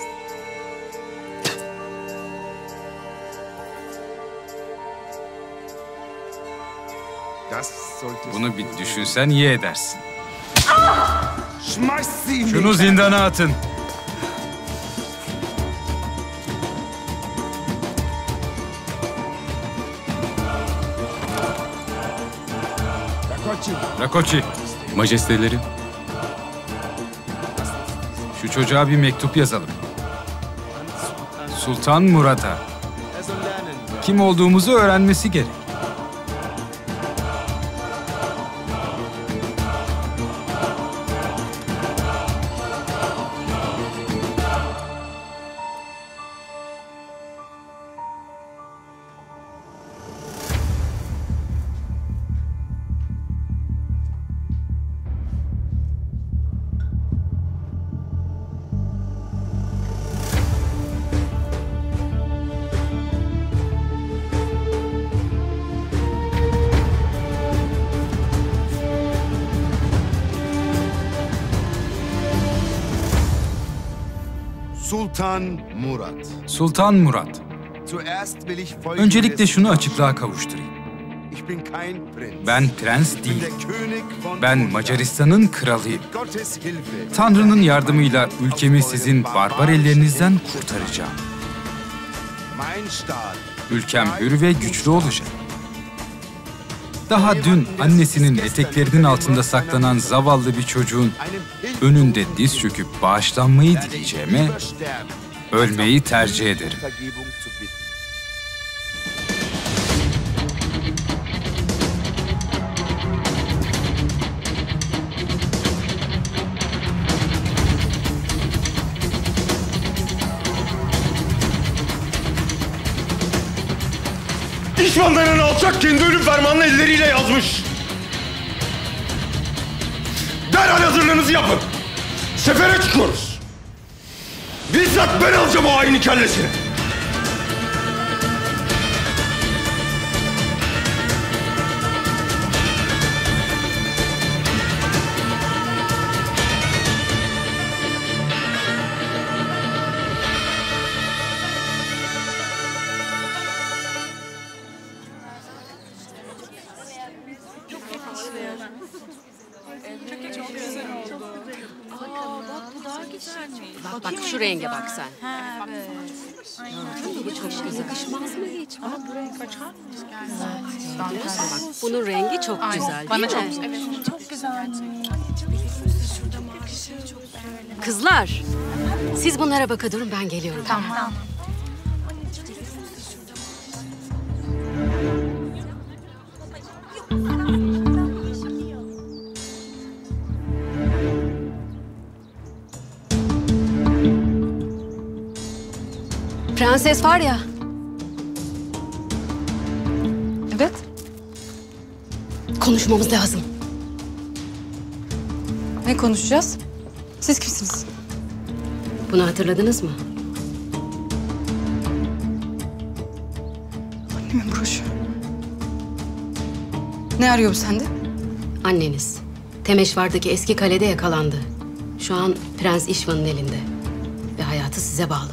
Bunu bir düşünsen iyi edersin. Şunu zindana atın. Rakoçi. Majesteleri. Şu çocuğa bir mektup yazalım. Sultan Murat'a. Kim olduğumuzu öğrenmesi gerek. Sultan Murat. Sultan Murat. Öncelikle şunu açıklığa kavuşturayım. Ben prens değilim. Ben Macaristan'ın kralıyım. Tanrı'nın yardımıyla ülkemi sizin barbar ellerinizden kurtaracağım. Ülkem hür ve güçlü olacak. Daha dün annesinin eteklerinin altında saklanan zavallı bir çocuğun önünde diz çöküp bağışlanmayı dileyeceğime ölmeyi tercih ederim. İşvan denen alçak kendi ölüm fermanını elleriyle yazmış. Derhal hazırlığınızı yapın. Sefere çıkıyoruz. Bizzat ben alacağım o hainin kellesini. Bak şu renge bak sen. Bu çok güzel. Yakışmaz mı hiç? Ama buraya kaçar mı? Bak bunun rengi çok güzel Bana değil çok mi? evet, çok güzel. Kızlar, siz bunlara bakın durun ben geliyorum. Tamam. Prenses var ya. Evet. Konuşmamız lazım. Ne konuşacağız? Siz kimsiniz? Bunu hatırladınız mı? Annemin broşu. Ne arıyor bu sende? Anneniz. Temeşvar'daki eski kalede yakalandı. Şu an Prens İşvan'ın elinde. Ve hayatı size bağlı.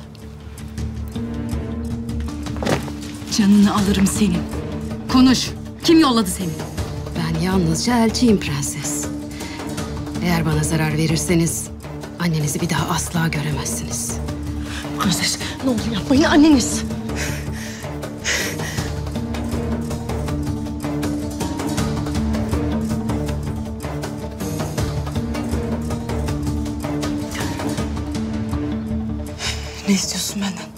Canını alırım senin. Konuş. Kim yolladı seni? Ben yalnızca elçiyim prenses. Eğer bana zarar verirseniz annenizi bir daha asla göremezsiniz. Prenses ne olur yapmayın anneniz. Ne istiyorsun benden?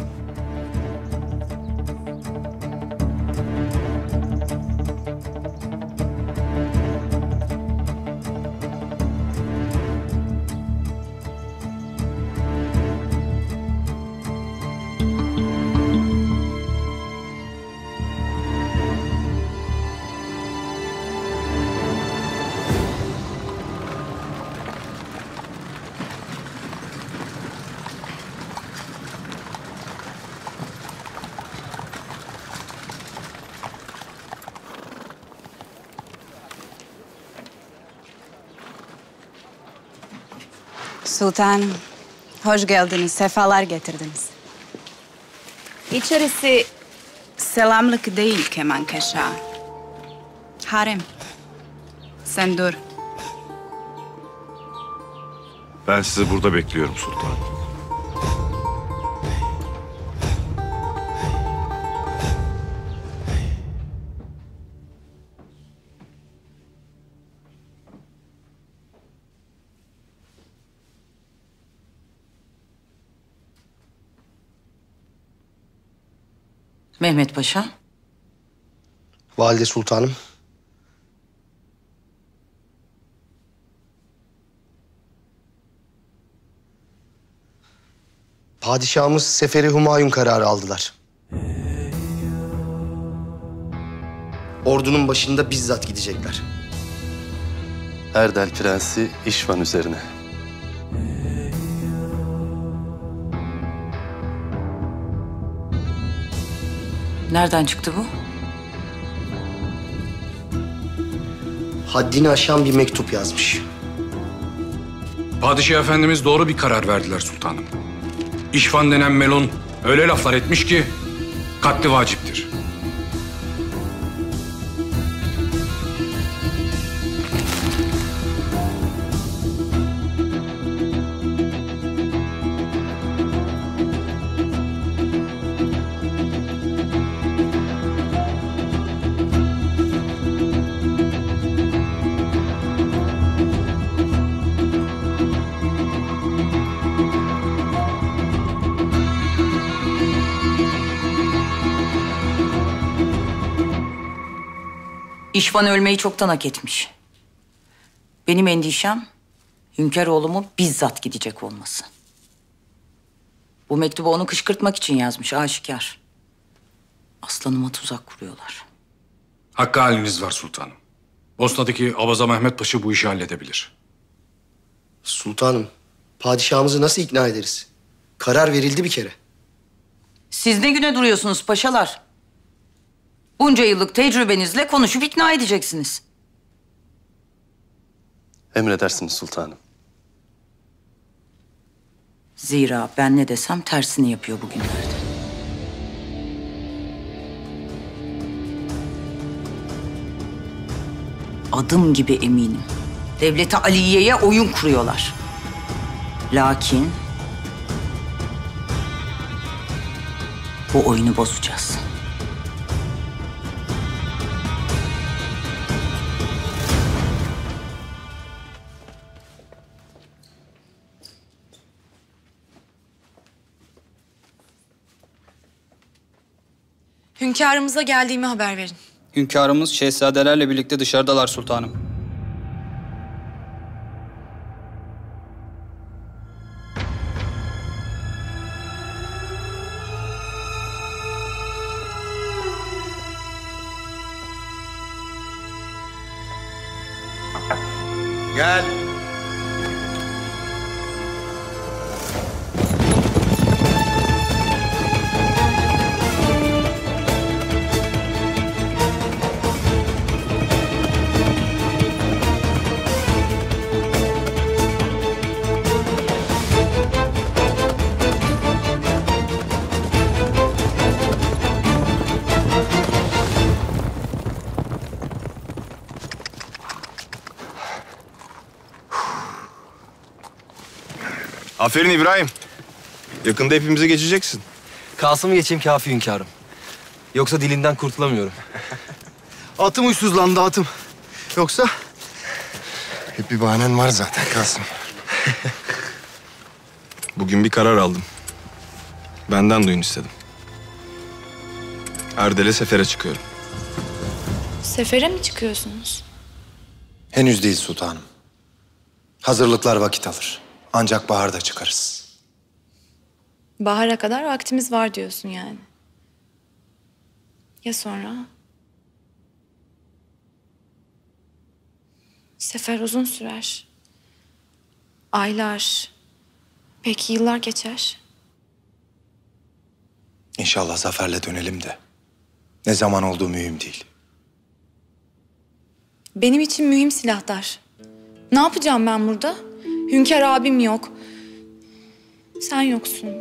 Sultanım, hoş geldiniz, sefalar getirdiniz. İçerisi selamlık değil Kemankeşa. Harem. Sen dur. Ben sizi burada bekliyorum sultanım. Mehmet Paşa. Valide Sultanım. Padişahımız Seferi Humayun kararı aldılar. Ordunun başında bizzat gidecekler. Erdel Prensi İşvan üzerine. Nereden çıktı bu? Haddini aşan bir mektup yazmış. Padişah Efendimiz doğru bir karar verdiler sultanım. İşvan denen melun öyle laflar etmiş ki katli vaciptir. İşvan ölmeyi çoktan hak etmiş. Benim endişem Hünkâroğlu'mun bizzat gidecek olması. Bu mektubu onu kışkırtmak için yazmış aşikar. Aslanıma tuzak kuruyorlar. Hakkı haliniz var sultanım. Bosna'daki Abaza Mehmet Paşa bu işi halledebilir. Sultanım, padişahımızı nasıl ikna ederiz? Karar verildi bir kere. Siz ne güne duruyorsunuz paşalar? Bunca yıllık tecrübenizle konuşup ikna edeceksiniz. Emredersiniz sultanım. Zira ben ne desem tersini yapıyor bugünlerde. Adım gibi eminim. Devleti Aliye'ye oyun kuruyorlar. Lakin bu oyunu bozacağız. Hünkârımıza geldiğimi haber verin. Hünkârımız şehzadelerle birlikte dışarıdalar sultanım. Gel. Aferin İbrahim. Yakında hepimize geçeceksin. Kasım'ı geçeyim kafi hünkârım. Yoksa dilinden kurtulamıyorum. Atım uysuzlandı atım. Yoksa? Hep bir bahanen var zaten Kasım. Bugün bir karar aldım. Benden duyun istedim. Erdel'e sefere çıkıyorum. Sefere mi çıkıyorsunuz? Henüz değil sultanım. Hazırlıklar vakit alır. Ancak baharda çıkarız. Bahara kadar vaktimiz var diyorsun yani. Ya sonra? Sefer uzun sürer. Aylar, belki yıllar geçer. İnşallah zaferle dönelim de. Ne zaman olduğu mühim değil. Benim için mühim silahlar. Ne yapacağım ben burada? Hünkâr abim yok. Sen yoksun.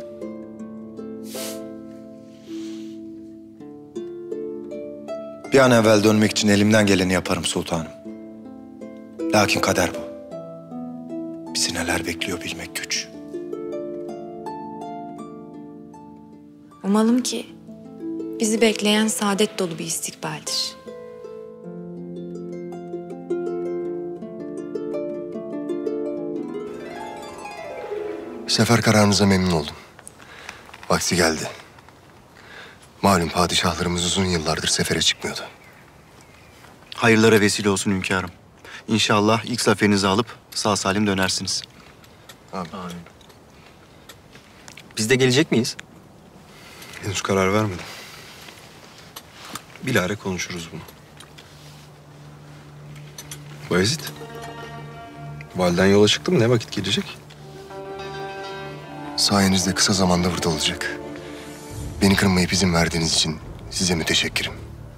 Bir an evvel dönmek için elimden geleni yaparım sultanım. Lakin kader bu. Bizi neler bekliyor bilmek güç. Umalım ki bizi bekleyen saadet dolu bir istikbaldir. Sefer kararınıza memnun oldum. Vakti geldi. Malum padişahlarımız uzun yıllardır sefere çıkmıyordu. Hayırlara vesile olsun hünkârım. İnşallah ilk zaferinizi alıp sağ salim dönersiniz. Amin. Biz de gelecek miyiz? Henüz karar vermedim. Bilahare konuşuruz bunu. Bayezid. Validen yola çıktı mı? Ne vakit gelecek? Sayenizde kısa zamanda burada olacak. Beni kırmayıp izin verdiğiniz için size müteşekkirim.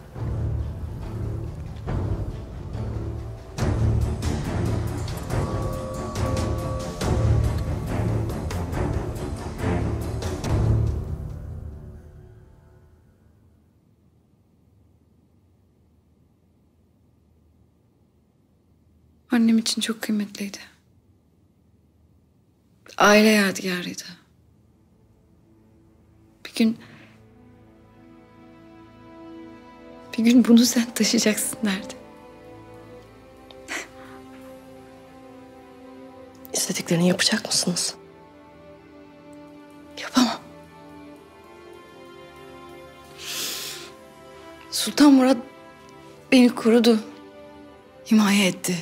Annem için çok kıymetliydi. Aile yadigarıydı. Bir gün bunu sen taşıyacaksın derdi. İstediklerini yapacak mısınız? Yapamam. Sultan Murat beni korudu. Himaye etti.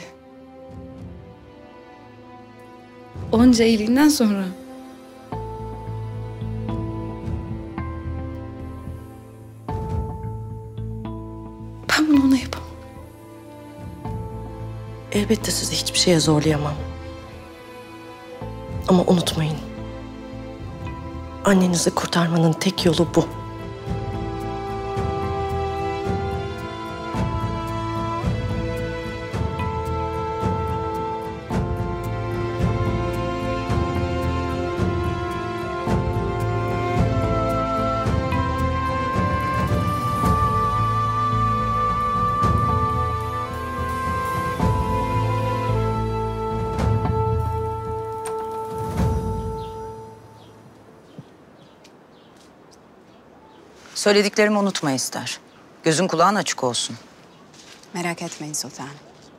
Onca iyiliğinden sonra Ben onu yapamam. Elbette sizi hiçbir şeye zorlayamam. Ama unutmayın. Annenizi kurtarmanın tek yolu bu. Söylediklerimi unutma ister. Gözün kulağın açık olsun. Merak etmeyin sultanım.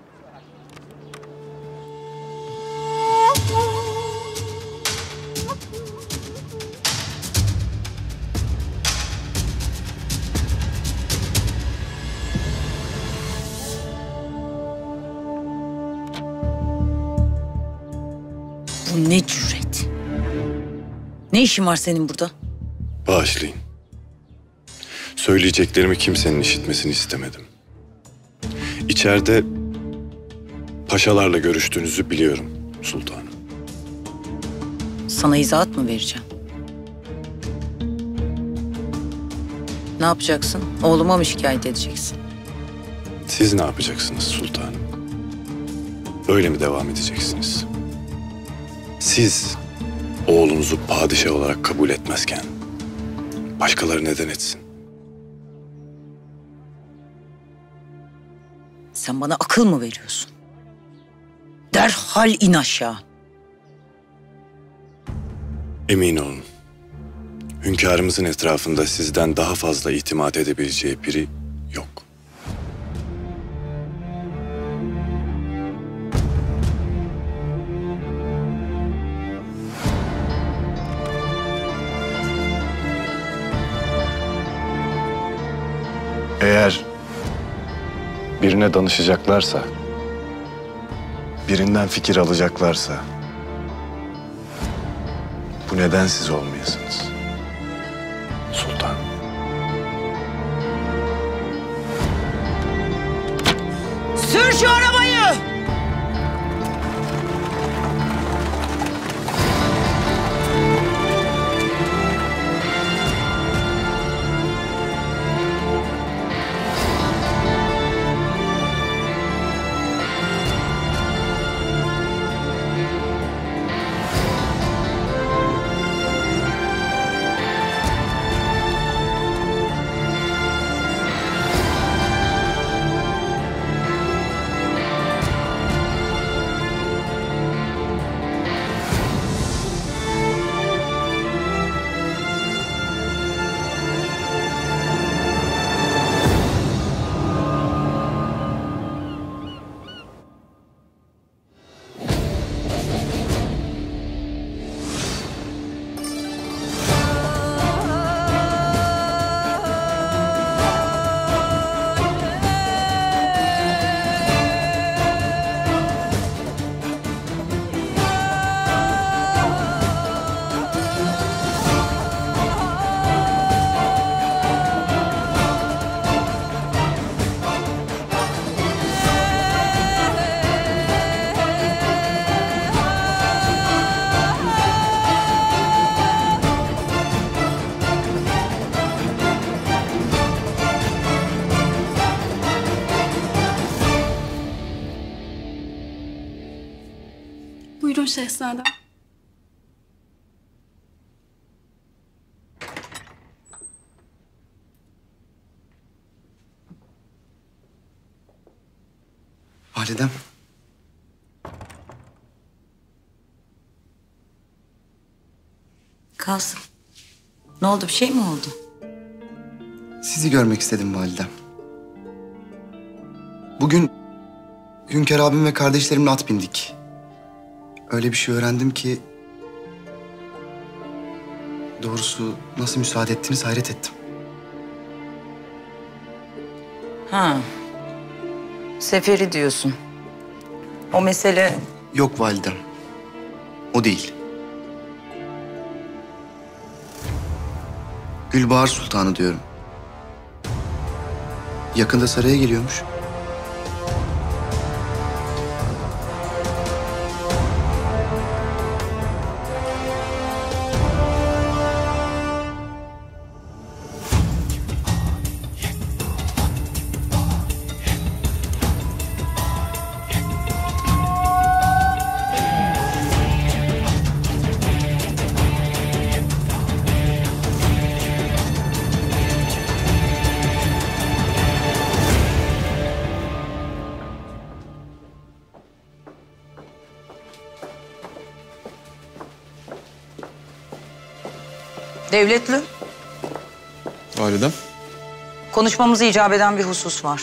Bu ne cüret? Ne işin var senin burada? Bağışlayın. Söyleyeceklerimi kimsenin işitmesini istemedim. İçeride paşalarla görüştüğünüzü biliyorum sultanım. Sana izahat mı vereceğim? Ne yapacaksın? Oğluma mı şikayet edeceksin? Siz ne yapacaksınız sultanım? Böyle mi devam edeceksiniz? Siz oğlunuzu padişah olarak kabul etmezken başkaları neden etsin? Sen bana akıl mı veriyorsun? Derhal in aşağı. Emin olun. Hünkârımızın etrafında sizden daha fazla itimat edebileceği biri yok. Eğer birine danışacaklarsa, birinden fikir alacaklarsa, bu neden siz olmayasınız sultan? Sür şu arabayı! Buyurun şehzadem. Validem. Kalsın. Ne oldu? Bir şey mi oldu? Sizi görmek istedim validem. Bugün Hünkâr abim ve kardeşlerimle at bindik. Öyle bir şey öğrendim ki... Doğrusu nasıl müsaade ettiniz hayret ettim. Ha. Seferi diyorsun. O mesele... Yok validem. O değil. Gülbahar Sultanı diyorum. Yakında saraya geliyormuş. Devletli, Validem. konuşmamızı icap eden bir husus var.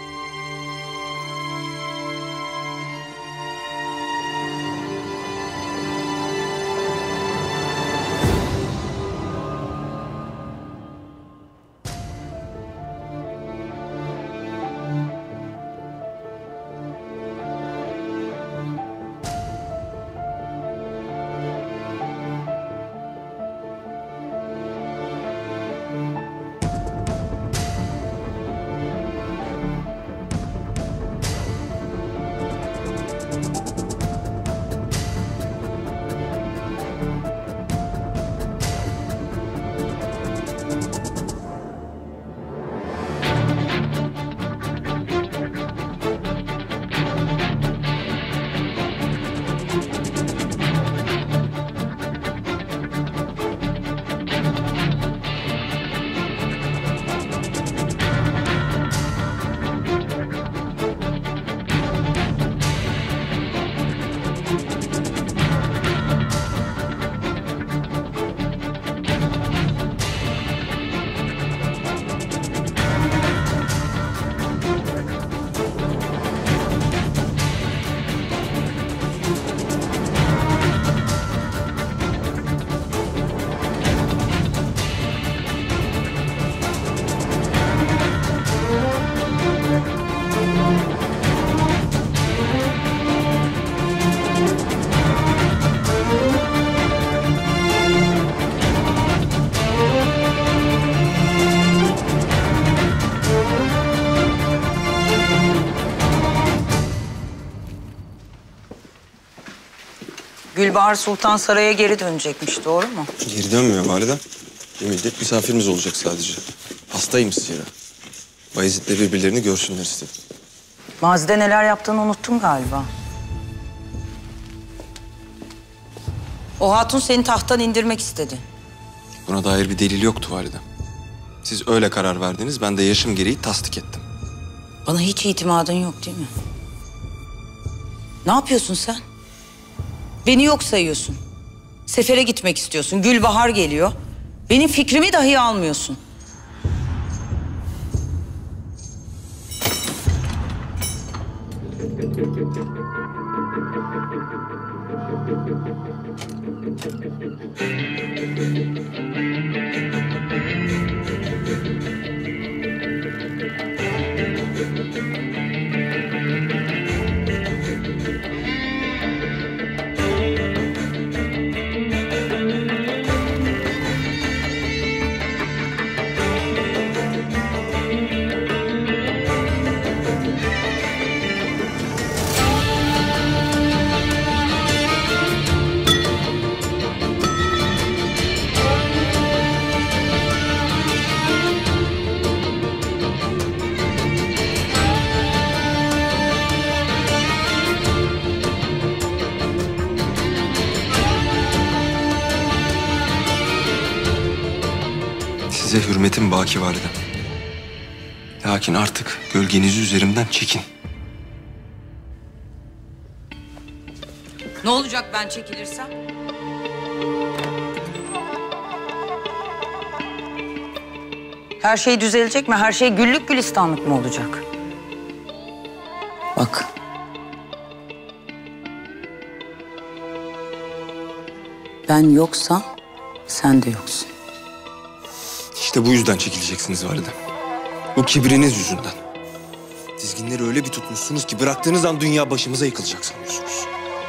Gülbahar Sultan saraya geri dönecekmiş, doğru mu? Geri dönmüyor validem. Bir müddet misafirimiz olacak sadece. Hastaymış zira. Bayezid'le birbirlerini görsünler istedim. Mazide neler yaptığını unuttun galiba. O hatun seni tahttan indirmek istedi. Buna dair bir delil yoktu validem. Siz öyle karar verdiniz, ben de yaşım gereği tasdik ettim. Bana hiç itimadın yok değil mi? Ne yapıyorsun sen? Beni yok sayıyorsun. Sefere gitmek istiyorsun. Gülbahar geliyor. Benim fikrimi dahi almıyorsun. Size hürmetim baki validem. Lakin artık gölgenizi üzerimden çekin. Ne olacak ben çekilirsem? Her şey düzelecek mi? Her şey güllük gülistanlık mı olacak? Bak. Ben yoksam sen de yoksun. İşte bu yüzden çekileceksiniz validem. Bu kibriniz yüzünden. Dizginleri öyle bir tutmuşsunuz ki bıraktığınız an dünya başımıza yıkılacak sanıyorsunuz.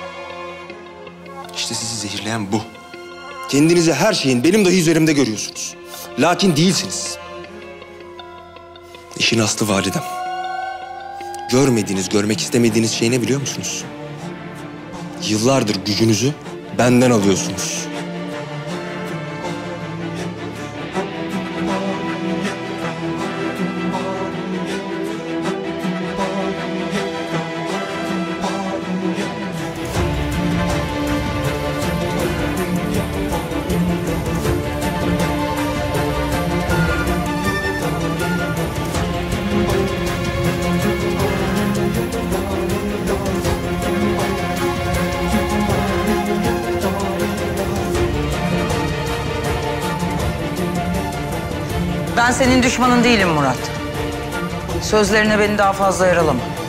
İşte sizi zehirleyen bu. Kendinizi her şeyin benim dahi üzerimde görüyorsunuz. Lakin değilsiniz. İşin aslı validem. Görmediğiniz, görmek istemediğiniz şey ne biliyor musunuz? Yıllardır gücünüzü benden alıyorsunuz. Ben senin düşmanın değilim Murat. Sözlerine beni daha fazla yaralama.